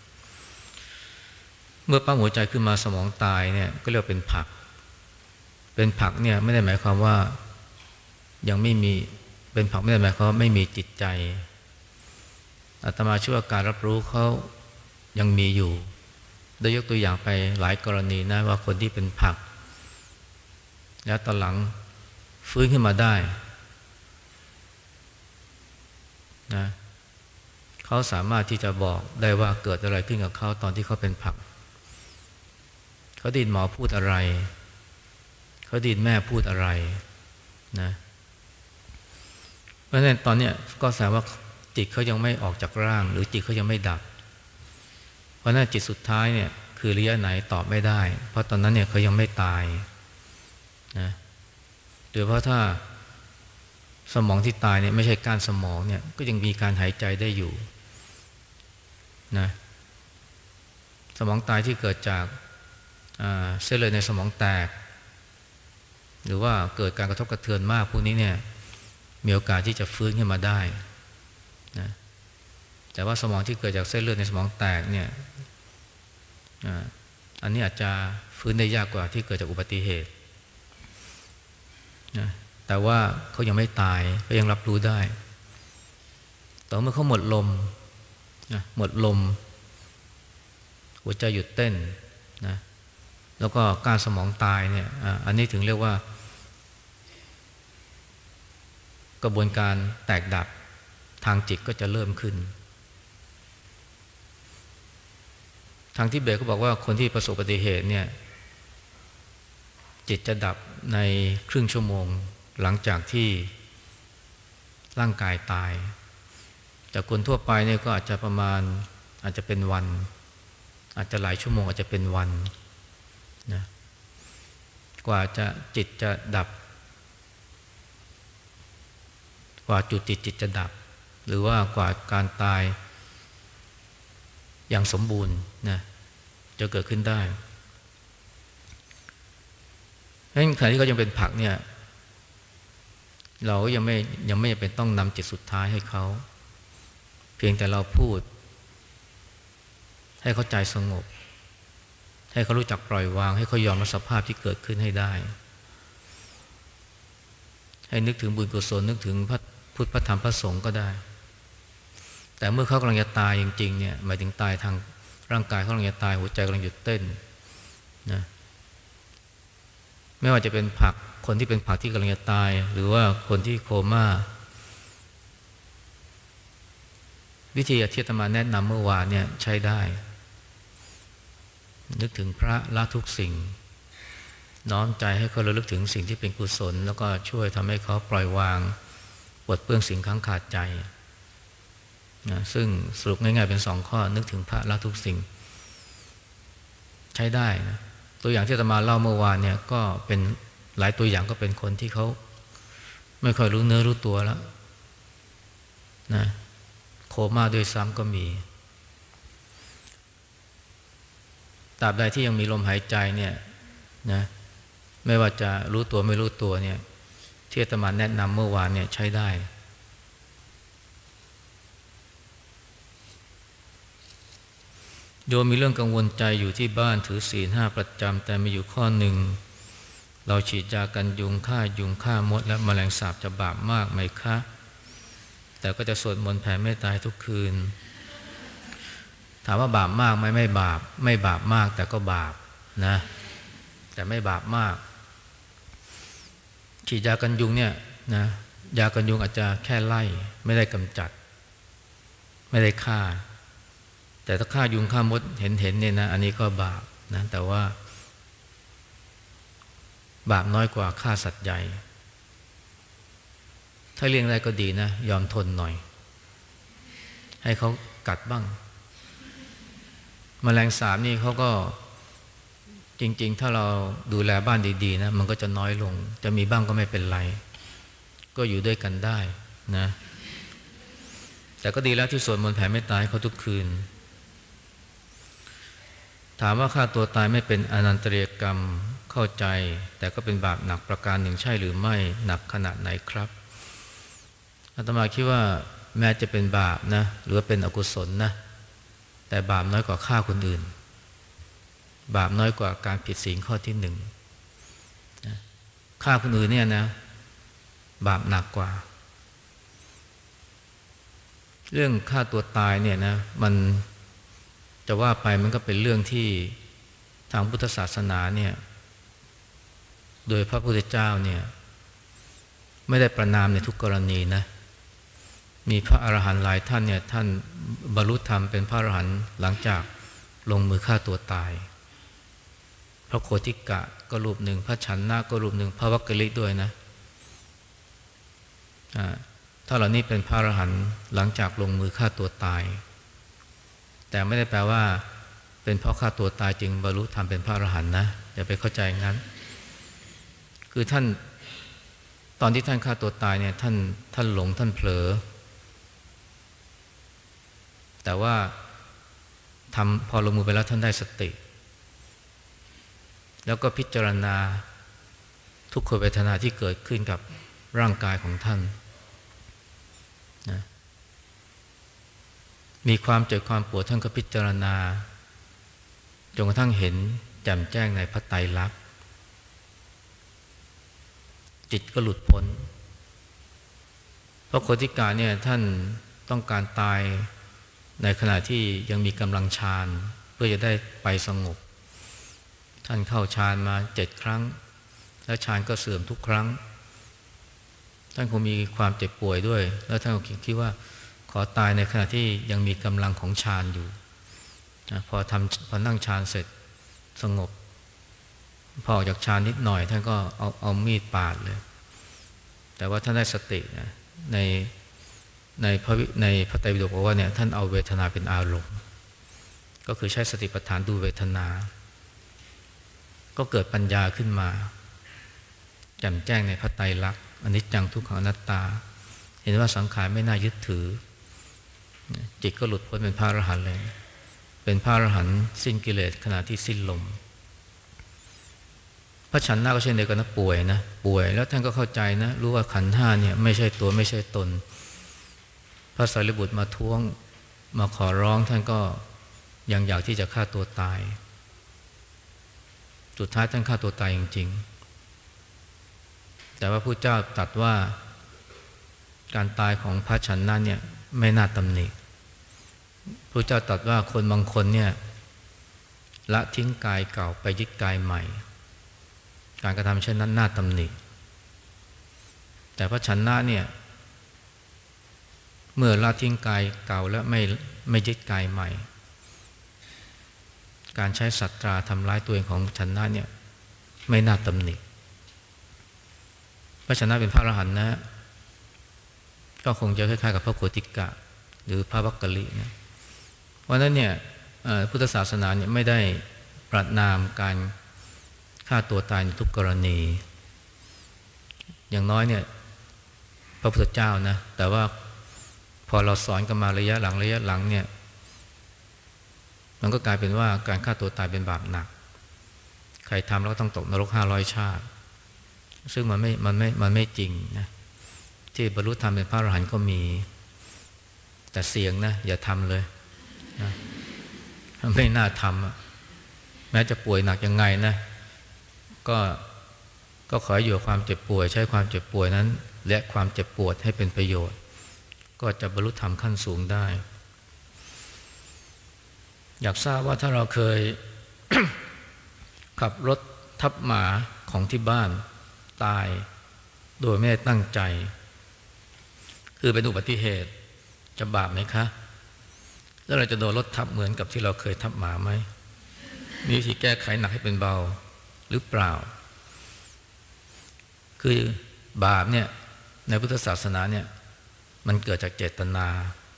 เมื่อปั๊มหัวใจขึ้นมาสมองตายเนี่ยก็เรียกเป็นผักเป็นผักเนี่ยไม่ได้หมายความว่ายังไม่มีเป็นผักไม่ได้หมายความว่าไม่มีจิตใจอาตมาเชื่อว่าการรับรู้เขายังมีอยู่ได้ยกตัวอย่างไปหลายกรณีนะว่าคนที่เป็นผักแล้วตอนหลังฟื้นขึ้นมาได้นะเขาสามารถที่จะบอกได้ว่าเกิดอะไรขึ้นกับเขาตอนที่เขาเป็นผักเขาได้ยินหมอพูดอะไรเขาได้ยินแม่พูดอะไรนะเพราะฉะนั้นตอนนี้ก็แสดงว่าจิตเขายังไม่ออกจากร่างหรือจิตเขายังไม่ดับเพราะนั้นจิตสุดท้ายเนี่ยคือระยะไหนตอบไม่ได้เพราะตอนนั้นเนี่ยเขายังไม่ตายนะโดยเพราะถ้าสมองที่ตายเนี่ยไม่ใช่ก้านสมองเนี่ยก็ยังมีการหายใจได้อยู่นะสมองตายที่เกิดจากเส้นเลือดในสมองแตกหรือว่าเกิดการกระทบกระเทือนมากพวกนี้เนี่ยมีโอกาสที่จะฟื้นขึ้นมาได้นะแต่ว่าสมองที่เกิดจากเส้นเลือดในสมองแตกเนี่ยอันนี้อาจจะฟื้นได้ยากกว่าที่เกิดจากอุบัติเหตุนะแต่ว่าเขายังไม่ตายก็ยังรับรู้ได้ต่อเมื่อเขาหมดลมนะหมดลมหัวใจหยุดเต้นนะแล้วก็ก้านสมองตายเนี่ยอันนี้ถึงเรียกว่ากระบวนการแตกดับทางจิตก็จะเริ่มขึ้นทางทิเบตก็บอกว่าคนที่ประสบอุบัติเหตุเนี่ยจิตจะดับในครึ่งชั่วโมงหลังจากที่ร่างกายตายแต่คนทั่วไปเนี่ยก็อาจจะประมาณอาจจะเป็นวันอาจจะหลายชั่วโมงอาจจะเป็นวันนะกว่าจะจิตจะดับกว่าจุดจิตจิตจะดับหรือว่ากว่าการตายอย่างสมบูรณ์นะจะเกิดขึ้นได้เพราะฉะนั้นขณะที่เขายังเป็นผักเนี่ยเราก็ยังไม่ยังไม่เป็นต้องนำจิตสุดท้ายให้เขาเพียงแต่เราพูดให้เขาใจสงบให้เขารู้จักปล่อยวางให้เขายอมรับสภาพที่เกิดขึ้นให้ได้ให้นึกถึงบุญกุศลนึกถึงพระพุทธพระธรรมพระสงฆ์ก็ได้แต่เมื่อเขากำลังจะตายจริงๆเนี่ยหมายถึงตายทางร่างกายเขากำลังจะตายหัวใจกำลังหยุดเต้นนะไม่ว่าจะเป็นผักคนที่เป็นผักที่กำลังจะตายหรือว่าคนที่โคม่าวิธีที่อาตมาแนะนำเมื่อวานเนี่ยใช้ได้นึกถึงพระละทุกสิ่งน้อมใจให้เขาระลึกถึงสิ่งที่เป็นกุศลแล้วก็ช่วยทำให้เขาปล่อยวางปลดเปลื้องสิ่งค้างคาใจนะซึ่งสรุปง่ายๆเป็นสองข้อนึกถึงพระละทุกสิ่งใช้ได้นะตัวอย่างที่อาตมาเล่าเมื่อวานเนี่ยก็เป็นหลายตัวอย่างก็เป็นคนที่เขาไม่ค่อยรู้เนื้อรู้ตัวแล้วนะโคม่าด้วยซ้ำก็มีตราบใดที่ยังมีลมหายใจเนี่ยนะไม่ว่าจะรู้ตัวไม่รู้ตัวเนี่ยที่อาตมาแนะนำเมื่อวานเนี่ยใช้ได้โยมมีเรื่องกังวลใจอยู่ที่บ้านถือศีลห้าประจำแต่มีอยู่ข้อหนึ่งเราฉีดยากันยุงฆ่ายุงฆ่ามดและแมลงสาบจะบาปมากไหมคะแต่ก็จะสวดมนต์แผ่เมตตาทุกคืนถามว่าบาปมากไหมไม่บาปไม่บาปมากแต่ก็บาปนะแต่ไม่บาปมากฉีดยากันยุงเนี่ยนะยากันยุงอาจจะแค่ไล่ไม่ได้กำจัดไม่ได้ฆ่าแต่ถ้าฆ่ายุงฆ่ามดเห็นเห็นเนี่ยนะอันนี้ก็บาปนะแต่ว่าบาปน้อยกว่าฆ่าสัตว์ใหญ่ถ้าเลี้ยงได้ก็ดีนะยอมทนหน่อยให้เขากัดบ้างแมลงสาบนี่เขาก็จริงๆถ้าเราดูแลบ้านดีๆนะมันก็จะน้อยลงจะมีบ้างก็ไม่เป็นไรก็อยู่ด้วยกันได้นะแต่ก็ดีแล้วที่สวดมนต์แผ่เมตตาให้เขาทุกคืนถามว่าฆ่าตัวตายไม่เป็นอนันตริยกรรมเข้าใจแต่ก็เป็นบาปหนักประการหนึ่งใช่หรือไม่หนักขนาดไหนครับอาตมาคิดว่าแม้จะเป็นบาปนะหรือว่าเป็นอกุศลนะแต่บาปน้อยกว่าฆ่าคนอื่นบาปน้อยกว่าการผิดศีลข้อที่หนึ่งฆ่าคนอื่นเนี่ยนะบาปหนักกว่าเรื่องฆ่าตัวตายเนี่ยนะมันจะว่าไปมันก็เป็นเรื่องที่ทางพุทธศาสนาเนี่ยโดยพระพุทธเจ้าเนี่ยไม่ได้ประณามในทุกกรณีนะมีพระอรหันต์หลายท่านเนี่ยท่านบรรลุธรรมเป็นพระอรหันต์หลังจากลงมือฆ่าตัวตายพระโคติกะก็รูปหนึ่งพระฉันนะก็รูปหนึ่งพระวักกลิด้วยนะถ้าเหล่านี้เป็นพระอรหันต์หลังจากลงมือฆ่าตัวตายแต่ไม่ได้แปลว่าเป็นเพราะฆ่าตัวตายจึงบรรลุธรรมเป็นพระอรหันต์นะอย่าไปเข้าใจงั้นคือท่านตอนที่ท่านฆ่าตัวตายเนี่ยท่านท่านหลงท่านเผลอแต่ว่าทำพอลงมือไปแล้วท่านได้สติแล้วก็พิจารณาทุกขเวทนาที่เกิดขึ้นกับร่างกายของท่านนะมีความเจ็บความปวดท่านก็พิจารณาจนกระทั่งเห็นแจ่มแจ้งในพระไตรลักษณ์จิตก็หลุดพ้นเพราะโคติกาเนี่ยท่านต้องการตายในขณะที่ยังมีกำลังฌานเพื่อจะได้ไปสงบท่านเข้าฌานมาเจ็ดครั้งแล้วฌานก็เสื่อมทุกครั้งท่านคงมีความเจ็บป่วยด้วยแล้วท่านก็คิดว่าขอตายในขณะที่ยังมีกำลังของฌานอยู่นะพอทำพอนั่งฌานเสร็จสงบพอออกจากฌานนิดหน่อยท่านก็เอาเอามีดปาดเลยแต่ว่าท่านได้สตินะในในพระในพระไตรปิฎกบอกว่าเนี่ยท่านเอาเวทนาเป็นอารมณ์ก็คือใช้สติปัฏฐานดูเวทนาก็เกิดปัญญาขึ้นมาแจ่มแจ้งในพระไตรลักษณ์อนิจจังทุกขังอนัตตาเห็นว่าสังขารไม่น่ายึดถือจิตก็หลุดพ้นเป็นพระอรหันต์เลยเป็นพระอรหันต์สิ้นกิเลสขณะที่สิ้นลมพระฉันนาก็เช่นเดียวกันนะป่วยนะป่วยแล้วท่านก็เข้าใจนะรู้ว่าขันธ์ห้าเนี่ยไม่ใช่ตัวไม่ใช่ตนพระสารีบุตรมาท้วงมาขอร้องท่านก็ยังอยากที่จะฆ่าตัวตายสุดท้ายท่านฆ่าตัวตายจริงๆแต่ว่าพระเจ้าตรัสว่าการตายของพระฉันนาเนี่ยไม่น่าตำหนิพระเจ้าตรัสว่าคนบางคนเนี่ยละทิ้งกายเก่าไปยึดกายใหม่การกระทำเช่นนั้นน่าตำหนิแต่พระฉันนะเนี่ยเมื่อละทิ้งกายเก่าแล้วไม่ไม่ยึดกายใหม่การใช้สัตราทำร้ายตัวเองของฉันนะเนี่ยไม่น่าตำหนิพระฉันนะเป็นพระอรหันต์นะก็คงจะคล้ายๆกับพระโคติกะหรือพระวักกลินะเพราะนั้นเนี่ยพุทธศาสนาเนี่ยไม่ได้ประณามการฆ่าตัวตายในทุกกรณีอย่างน้อยเนี่ยพระพุทธเจ้านะแต่ว่าพอเราสอนกันมาระยะหลังระยะหลังเนี่ยมันก็กลายเป็นว่าการฆ่าตัวตายเป็นบาปหนักใครทำแล้วก็ต้องตกนรกห้าร้อยชาติซึ่งมันไม่มันไม่มันไม่จริงนะที่บรรลุธรรมเป็นพระอรหันต์ก็มีแต่เสี่ยงนะอย่าทำเลยนะไม่น่าทำแม้จะป่วยหนักยังไงนะก็ก็ขออยู่กับความเจ็บป่วยใช้ความเจ็บป่วยนั้นและความเจ็บปวดให้เป็นประโยชน์ก็จะบรรลุธรรมขั้นสูงได้อยากทราบว่าถ้าเราเคย ขับรถทับหมาของที่บ้านตายโดยไม่ได้ตั้งใจคือเป็นอุบัติเหตุจะบาปไหมคะแล้วเราจะโดนรถทับเหมือนกับที่เราเคยทับหมาไหมมีวิธีแก้ไขหนักให้เป็นเบาหรือเปล่าคือบาปเนี่ยในพุทธศาสนาเนี่ยมันเกิดจากเจตนา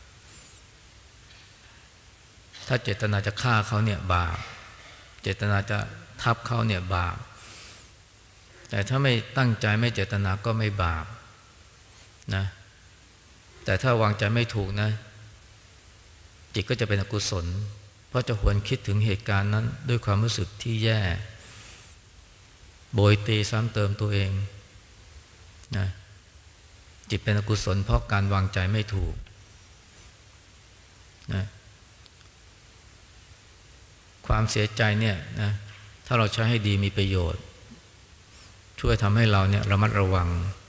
ถ้าเจตนาจะฆ่าเขาเนี่ยบาปเจตนาจะทับเขาเนี่ยบาปแต่ถ้าไม่ตั้งใจไม่เจตนาก็ไม่บาปนะแต่ถ้าวางใจไม่ถูกนะจิตก็จะเป็นอกุศลเพราะจะหวนคิดถึงเหตุการณ์นั้นด้วยความรู้สึกที่แย่โบยตีซ้ำเติมตัวเองนะจิตเป็นอกุศลเพราะการวางใจไม่ถูกนะความเสียใจเนี่ยนะถ้าเราใช้ให้ดีมีประโยชน์ช่วยทำให้เราเนี่ยระมัดระวัง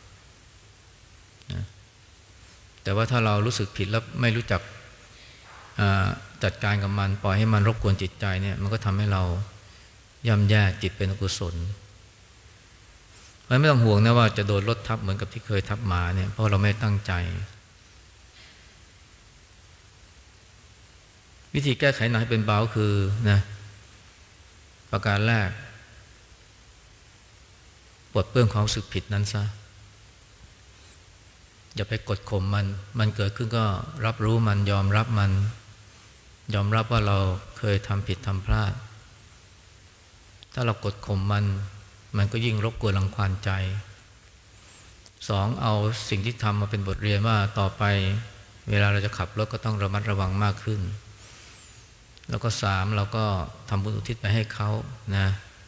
นะแต่ว่าถ้าเรารู้สึกผิดแล้วไม่รู้จักจัดการกับมันปล่อยให้มันรบกวนจิตใจเนี่ยมันก็ทำให้เราย่ำแย่จิตเป็นอกุศลไม่ต้องห่วงนะว่าจะโดนรถทับเหมือนกับที่เคยทับหมาเนี่ยเพราะเราไม่ตั้งใจวิธีแก้ไขหนักให้เป็นเบาคือนะประการแรกปลดเปลื้องความรู้สึกผิดนั้นซะอย่าไปกดข่มมันมันเกิดขึ้นก็รับรู้มันยอมรับมันยอมรับว่าเราเคยทำผิดทำพลาดถ้าเรากดข่มมันมันก็ยิ่งรบกวนรังควานใจสองเอาสิ่งที่ทำมาเป็นบทเรียนว่าต่อไปเวลาเราจะขับรถก็ต้องระมัดระวังมากขึ้นแล้วก็สามเราก็ทำบุญอุทิศไปให้เขานะ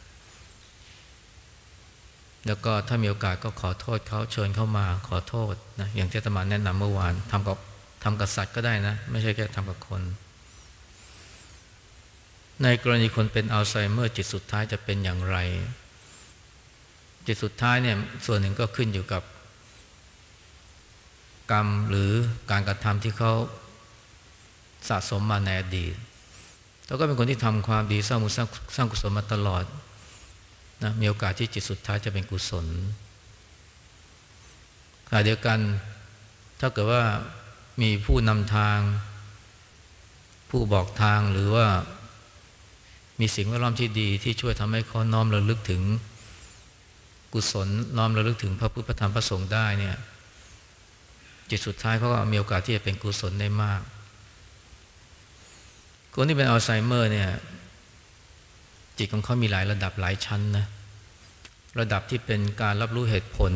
แล้วก็ถ้ามีโอกาสก็ขอโทษเขาเชิญเข้ามาขอโทษนะอย่างที่อาตมาแนะนำเมื่อวานทำกับทำกับสัตว์ก็ได้นะไม่ใช่แค่ทำกับคนในกรณีคนเป็นอัลไซเมอร์จิตสุดท้ายจะเป็นอย่างไรจิตสุดท้ายเนี่ยส่วนหนึ่งก็ขึ้นอยู่กับกรรมหรือการกระทำที่เขาสะสมมาในอดีตแล้วก็เป็นคนที่ทำความดีสร้างบุญสร้างสร้างกุศลมาตลอดนะมีโอกาสที่จิตสุดท้ายจะเป็นกุศลขณะเดียวกันถ้าเกิดว่ามีผู้นำทางผู้บอกทางหรือว่ามีสิ่งแวดล้อมที่ดีที่ช่วยทำให้เขาน้อมระลึกถึงกุศลน้อมระลึกถึงพระพุทธธรรมพระสงฆ์ได้เนี่ยจิตสุดท้ายเขาก็มีโอกาสที่จะเป็นกุศลได้มากคนที่เป็นอัลไซเมอร์เนี่ยจิตของเขามีหลายระดับหลายชั้นนะระดับที่เป็นการรับรู้เหตุผล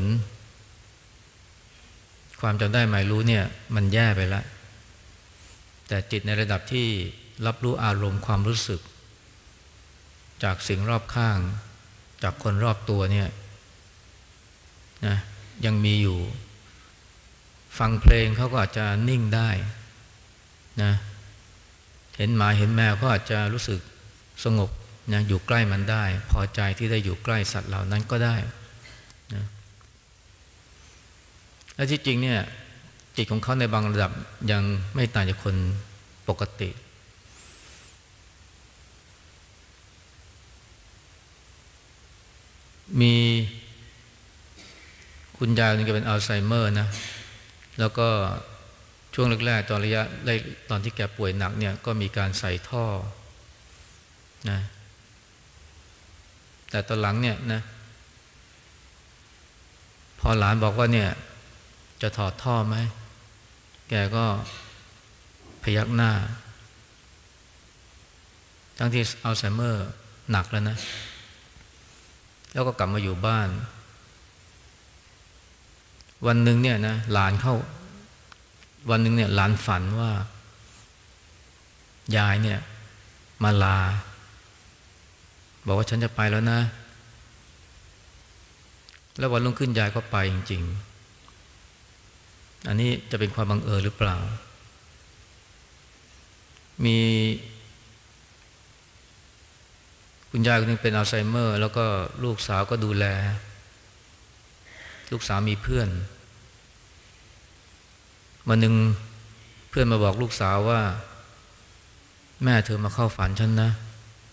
ความจำได้หมายรู้เนี่ยมันแย่ไปแล้วแต่จิตในระดับที่รับรู้อารมณ์ความรู้สึกจากสิ่งรอบข้างจากคนรอบตัวเนี่ยนะยังมีอยู่ฟังเพลงเขาก็อาจจะนิ่งได้นะเห็นหมาเห็นแมวเขาอาจจะรู้สึกสงบนะอยู่ใกล้มันได้พอใจที่ได้อยู่ใกล้สัตว์เหล่านั้นก็ได้นะและที่จริงเนี่ยจิตของเขาในบางระดับยังไม่ต่างจากคนปกติมีคุณยายนึงแกเป็นอัลไซเมอร์นะแล้วก็ช่วงแรกๆตอนระยะตอนที่แกป่วยหนักเนี่ยก็มีการใส่ท่อนะแต่ตอนหลังเนี่ยนะพอหลานบอกว่าเนี่ยจะถอดท่อไหมแกก็พยักหน้าทั้งที่อัลไซเมอร์หนักแล้วนะแล้วก็กลับมาอยู่บ้านวันหนึ่งเนี่ยนะหลานเข้าวันหนึ่งเนี่ยหลานฝันว่ายายเนี่ยมาลาบอกว่าฉันจะไปแล้วนะแล้ววันรุ่งขึ้นยายก็ไปจริงๆอันนี้จะเป็นความบังเอิญหรือเปล่ามีคุณยายคนนึงเป็นอัลไซเมอร์แล้วก็ลูกสาวก็ดูแลลูกสาวมีเพื่อนวันหนึ่งเพื่อนมาบอกลูกสาวว่าแม่เธอมาเข้าฝันฉันนะ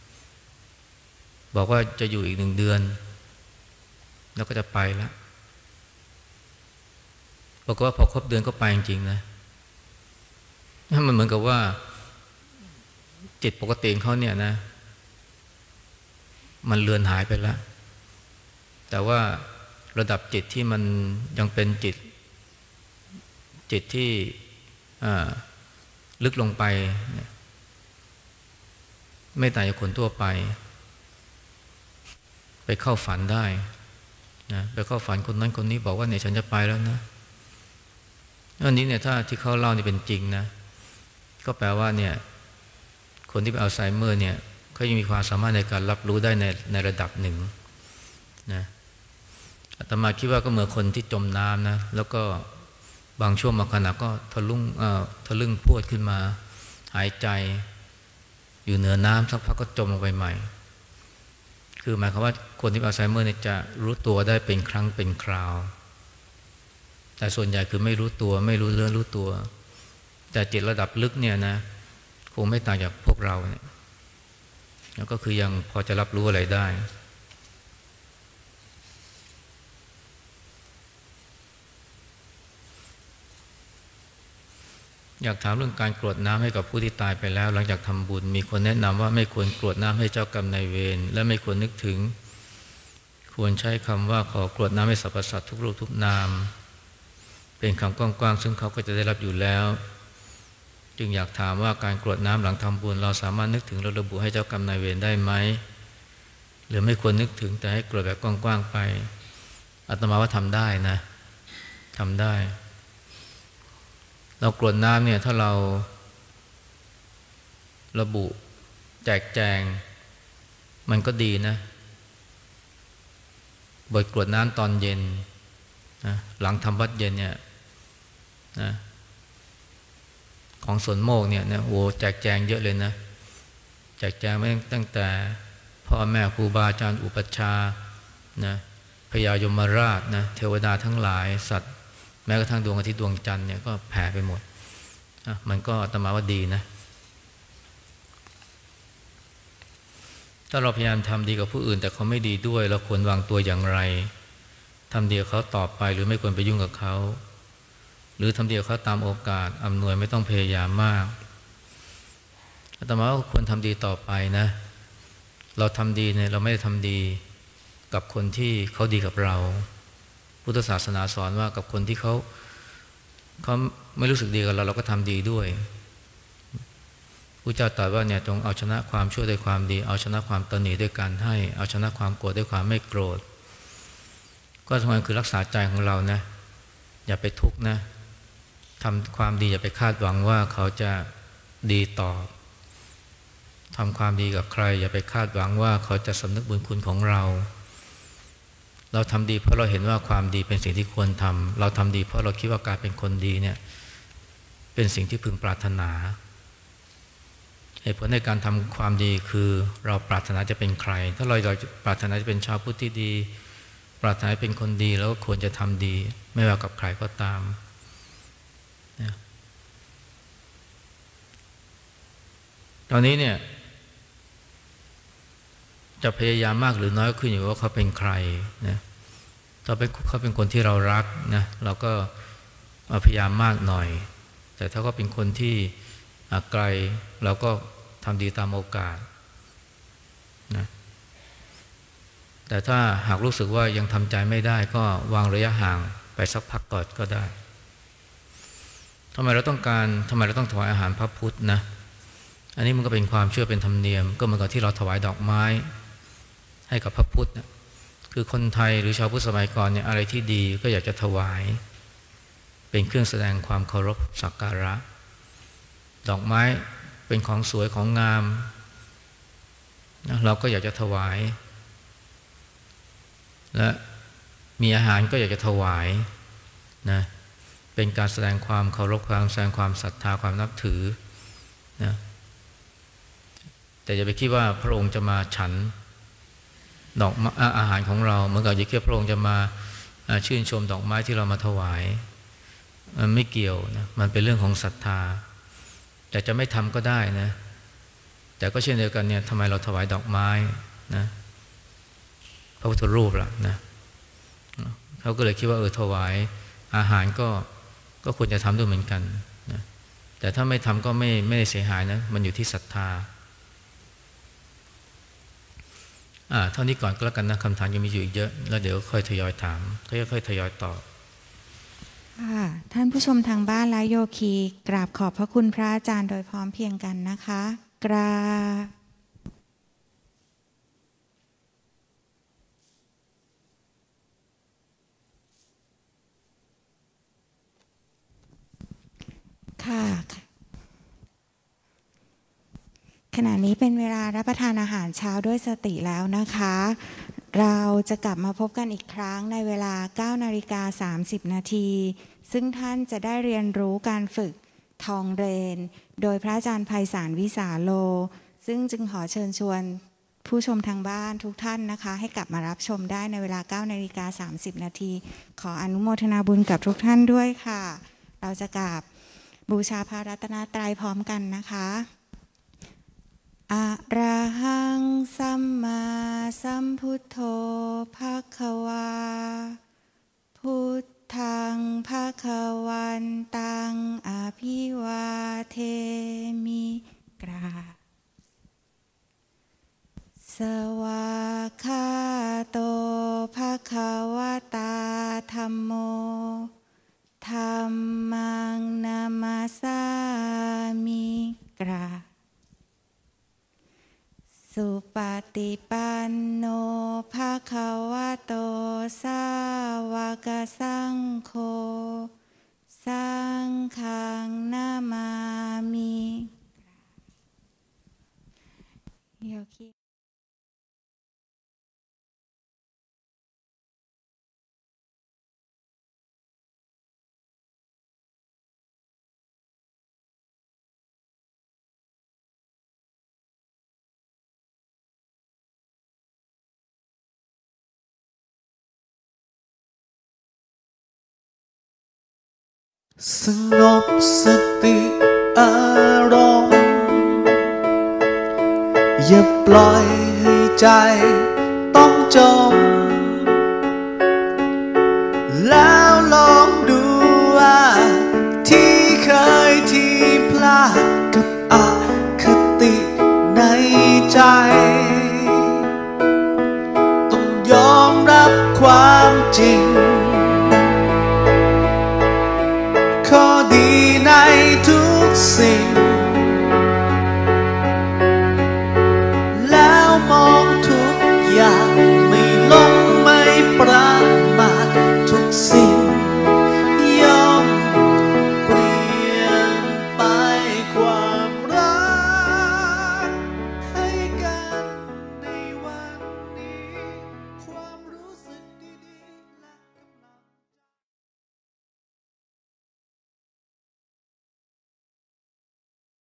บอกว่าจะอยู่อีกหนึ่งเดือนแล้วก็จะไปแล้วบอกว่าพอครบเดือนก็ไปจริงๆนะมันเหมือนกับว่าจิตปกติของเขาเนี่ยนะมันเลือนหายไปแล้วแต่ว่าระดับจิตที่มันยังเป็นจิตจิตที่ลึกลงไปไม่ต่างจากคนทั่วไปไปเข้าฝันได้นะไปเข้าฝันคนนั้นคนนี้บอกว่าเนี่ยฉันจะไปแล้วนะอันนี้เนี่ยถ้าที่เขาเล่านี่เป็นจริงนะก็แปลว่าเนี่ยคนที่เป็นอัลไซเมอร์เนี่ยเขายังมีความสามารถในการรับรู้ได้ในในระดับหนึ่งนะอาตมาคิดว่าก็เหมือนคนที่จมน้ำนะแล้วก็บางช่วงบางขณะก็ทะลุงเอ่อทะลึ่งพรวดขึ้นมาหายใจอยู่เหนือน้ำสักพักก็จมลงไปใหม่คือหมายความว่าคนที่เป็นอัลไซเมอร์เนี่ยจะรู้ตัวได้เป็นครั้งเป็นคราวแต่ส่วนใหญ่คือไม่รู้ตัวไม่รู้เรื่องรู้ตัวแต่จิตระดับลึกเนี่ยนะคงไม่ต่างจากพวกเราเนี่ยแล้วก็คือยังพอจะรับรู้อะไรได้อยากถามเรื่องการกรวดน้ำให้กับผู้ที่ตายไปแล้วหลังจากทำบุญมีคนแนะนำว่าไม่ควรกรวดน้ำให้เจ้ากรรมนายเวรและไม่ควรนึกถึงควรใช้คำว่าขอกรวดน้ำให้สรรพสัตว์ทุกรูปทุกนามเป็นคำกว้างๆซึ่งเขาก็จะได้รับอยู่แล้วจึงอยากถามว่าการกรวดน้ำหลังทำบุญเราสามารถนึกถึงระบุให้เจ้ากรรมนายเวรได้ไหมหรือไม่ควรนึกถึงแต่ให้กรวดแบบกว้างๆไปอาตมาว่าทำได้นะทำได้เรากรวดน้ำเนี่ยถ้าเราระบุแจกแจงมันก็ดีนะบทกรวดน้ำตอนเย็นนะหลังทำวัดเย็นเนี่ยนะของสวนโมกเนี่ยนะโอ้แจกแจงเยอะเลยนะแจกแจงไม่ตั้งแต่พ่อแม่ครูบาอาจารย์อุปัชฌาย์นะพญายมราชนะเทวดาทั้งหลายสัตว์แม้กระทั่งดวงอาทิตย์ดวงจันทร์เนี่ยก็แผ่ไปหมดอ่ะมันก็อาตมาว่าดีนะถ้าเราพยายามทำดีกับผู้อื่นแต่เขาไม่ดีด้วยเราควรวางตัวอย่างไรทำดีกับเขาต่อไปหรือไม่ควรไปยุ่งกับเขาหรือทำดีกับเขาตามโอกาสอำนวยไม่ต้องพยายามมากอาตมาว่าควรทำดีต่อไปนะเราทำดีเนี่ยเราไม่ได้ทำดีกับคนที่เขาดีกับเราพุทธศาสนาสอนว่ากับคนที่เขาเขาไม่รู้สึกดีกับเราเราก็ทำดีด้วยพระเจ้าตรัสว่าเนี่ยจงเอาชนะความชั่วด้วยความดีเอาชนะความตนีด้วยการให้เอาชนะความโกรธด้วยความไม่โกรธก็สำคัญคือรักษาใจของเรานะอย่าไปทุกข์นะทำความดีอย่าไปคาดหวังว่าเขาจะดีตอบทำความดีกับใครอย่าไปคาดหวังว่าเขาจะสำนึกบุญคุณของเราเราทำดีเพราะเราเห็นว่าความดีเป็นสิ่งที่ควรทำเราทำดีเพราะเราคิดว่าการเป็นคนดีเนี่ยเป็นสิ่งที่พึงปรารถนาเหตุผลในการทำความดีคือเราปรารถนาจะเป็นใครถ้าเราเราปรารถนาจะเป็นชาวพุทธที่ดีปรารถนาเป็นคนดีแล้วก็ควรจะทำดีไม่ว่ากับใครก็ตามนะตอนนี้เนี่ยจะพยายามมากหรือน้อยก็ขึ้นอยู่ว่าเขาเป็นใครนะถ้าเป็นเขาเป็นคนที่เรารักนะเราก็พยายามมากหน่อยแต่ถ้าเขาเป็นคนที่ไกลเราก็ทำดีตามโอกาสนะแต่ถ้าหากรู้สึกว่ายังทำใจไม่ได้ก็วางระยะห่างไปสักพักก่อนก็ได้ทำไมเราต้องการทำไมเราต้องถวายอาหารพระพุทธนะอันนี้มันก็เป็นความเชื่อเป็นธรรมเนียมก็เหมือนกับที่เราถวายดอกไม้ให้กับพระพุทธนะคือคนไทยหรือชาวพุทธสมัยก่อนเนี่ยอะไรที่ดีก็อยากจะถวายเป็นเครื่องแสดงความเคารพสักการะดอกไม้เป็นของสวยของงามนะเราก็อยากจะถวายและมีอาหารก็อยากจะถวายนะเป็นการแสดงความเคารพความแสดงความศรัทธาความนับถือนะแต่อย่าไปคิดว่าพระองค์จะมาฉันดอกอาหารของเราเหมือนกับอย่าคิดพระองค์จะมาชื่นชมดอกไม้ที่เรามาถวายมันไม่เกี่ยวนะมันเป็นเรื่องของศรัทธาแต่จะไม่ทำก็ได้นะแต่ก็เช่นเดียวกันเนี่ยทำไมเราถวายดอกไม้นะพระพุทธรูปล่ะนะเขาก็เลยคิดว่าเออถวายอาหารก็ก็ควรจะทำด้วยเหมือนกันนะแต่ถ้าไม่ทำก็ไม่ไม่ได้เสียหายนะมันอยู่ที่ศรัทธาอ่าเท่านี้ก่อนก็แล้วกันนะคำถามยังมีอยู่อีกเยอะแล้วเดี๋ยวค่อยทยอยถามค่อยๆทยอยตอบค่ะท่านผู้ชมทางบ้านและโยคีกราบขอบพระคุณพระอาจารย์โดยพร้อมเพรียงกันนะคะกราบค่ะขณะนี้เป็นเวลารับประทานอาหารเช้าด้วยสติแล้วนะคะเราจะกลับมาพบกันอีกครั้งในเวลา เก้านาฬิกาสามสิบนาทีซึ่งท่านจะได้เรียนรู้การฝึกทองเรนโดยพระอาจารย์ไพศาลวิสาโลซึ่งจึงขอเชิญชวนผู้ชมทางบ้านทุกท่านนะคะให้กลับมารับชมได้ในเวลา เก้านาฬิกาสามสิบนาทีขออนุโมทนาบุญกับทุกท่านด้วยค่ะเราจะกราบบูชาพระรัตนตรัยพร้อมกันนะคะอะระหังสัมมาสัมพุทโธภคะวาพุทธังภคะวันตังอภิวาเทมิกราบสวากขาโตภคะวตาธัมโมธัมมังนามัสสามิกราบสุปฏิปันโนภะคะวะโตสาวกสังโฆสังฆังนามามิโยคีสงบสติอารมณ์อย่าปล่อยให้ใจต้องจมแล้วลองดูว่าที่เคยที่พลาดกับอคติในใจต้องยอมรับความจริงข้อดีในทุกสิ่ง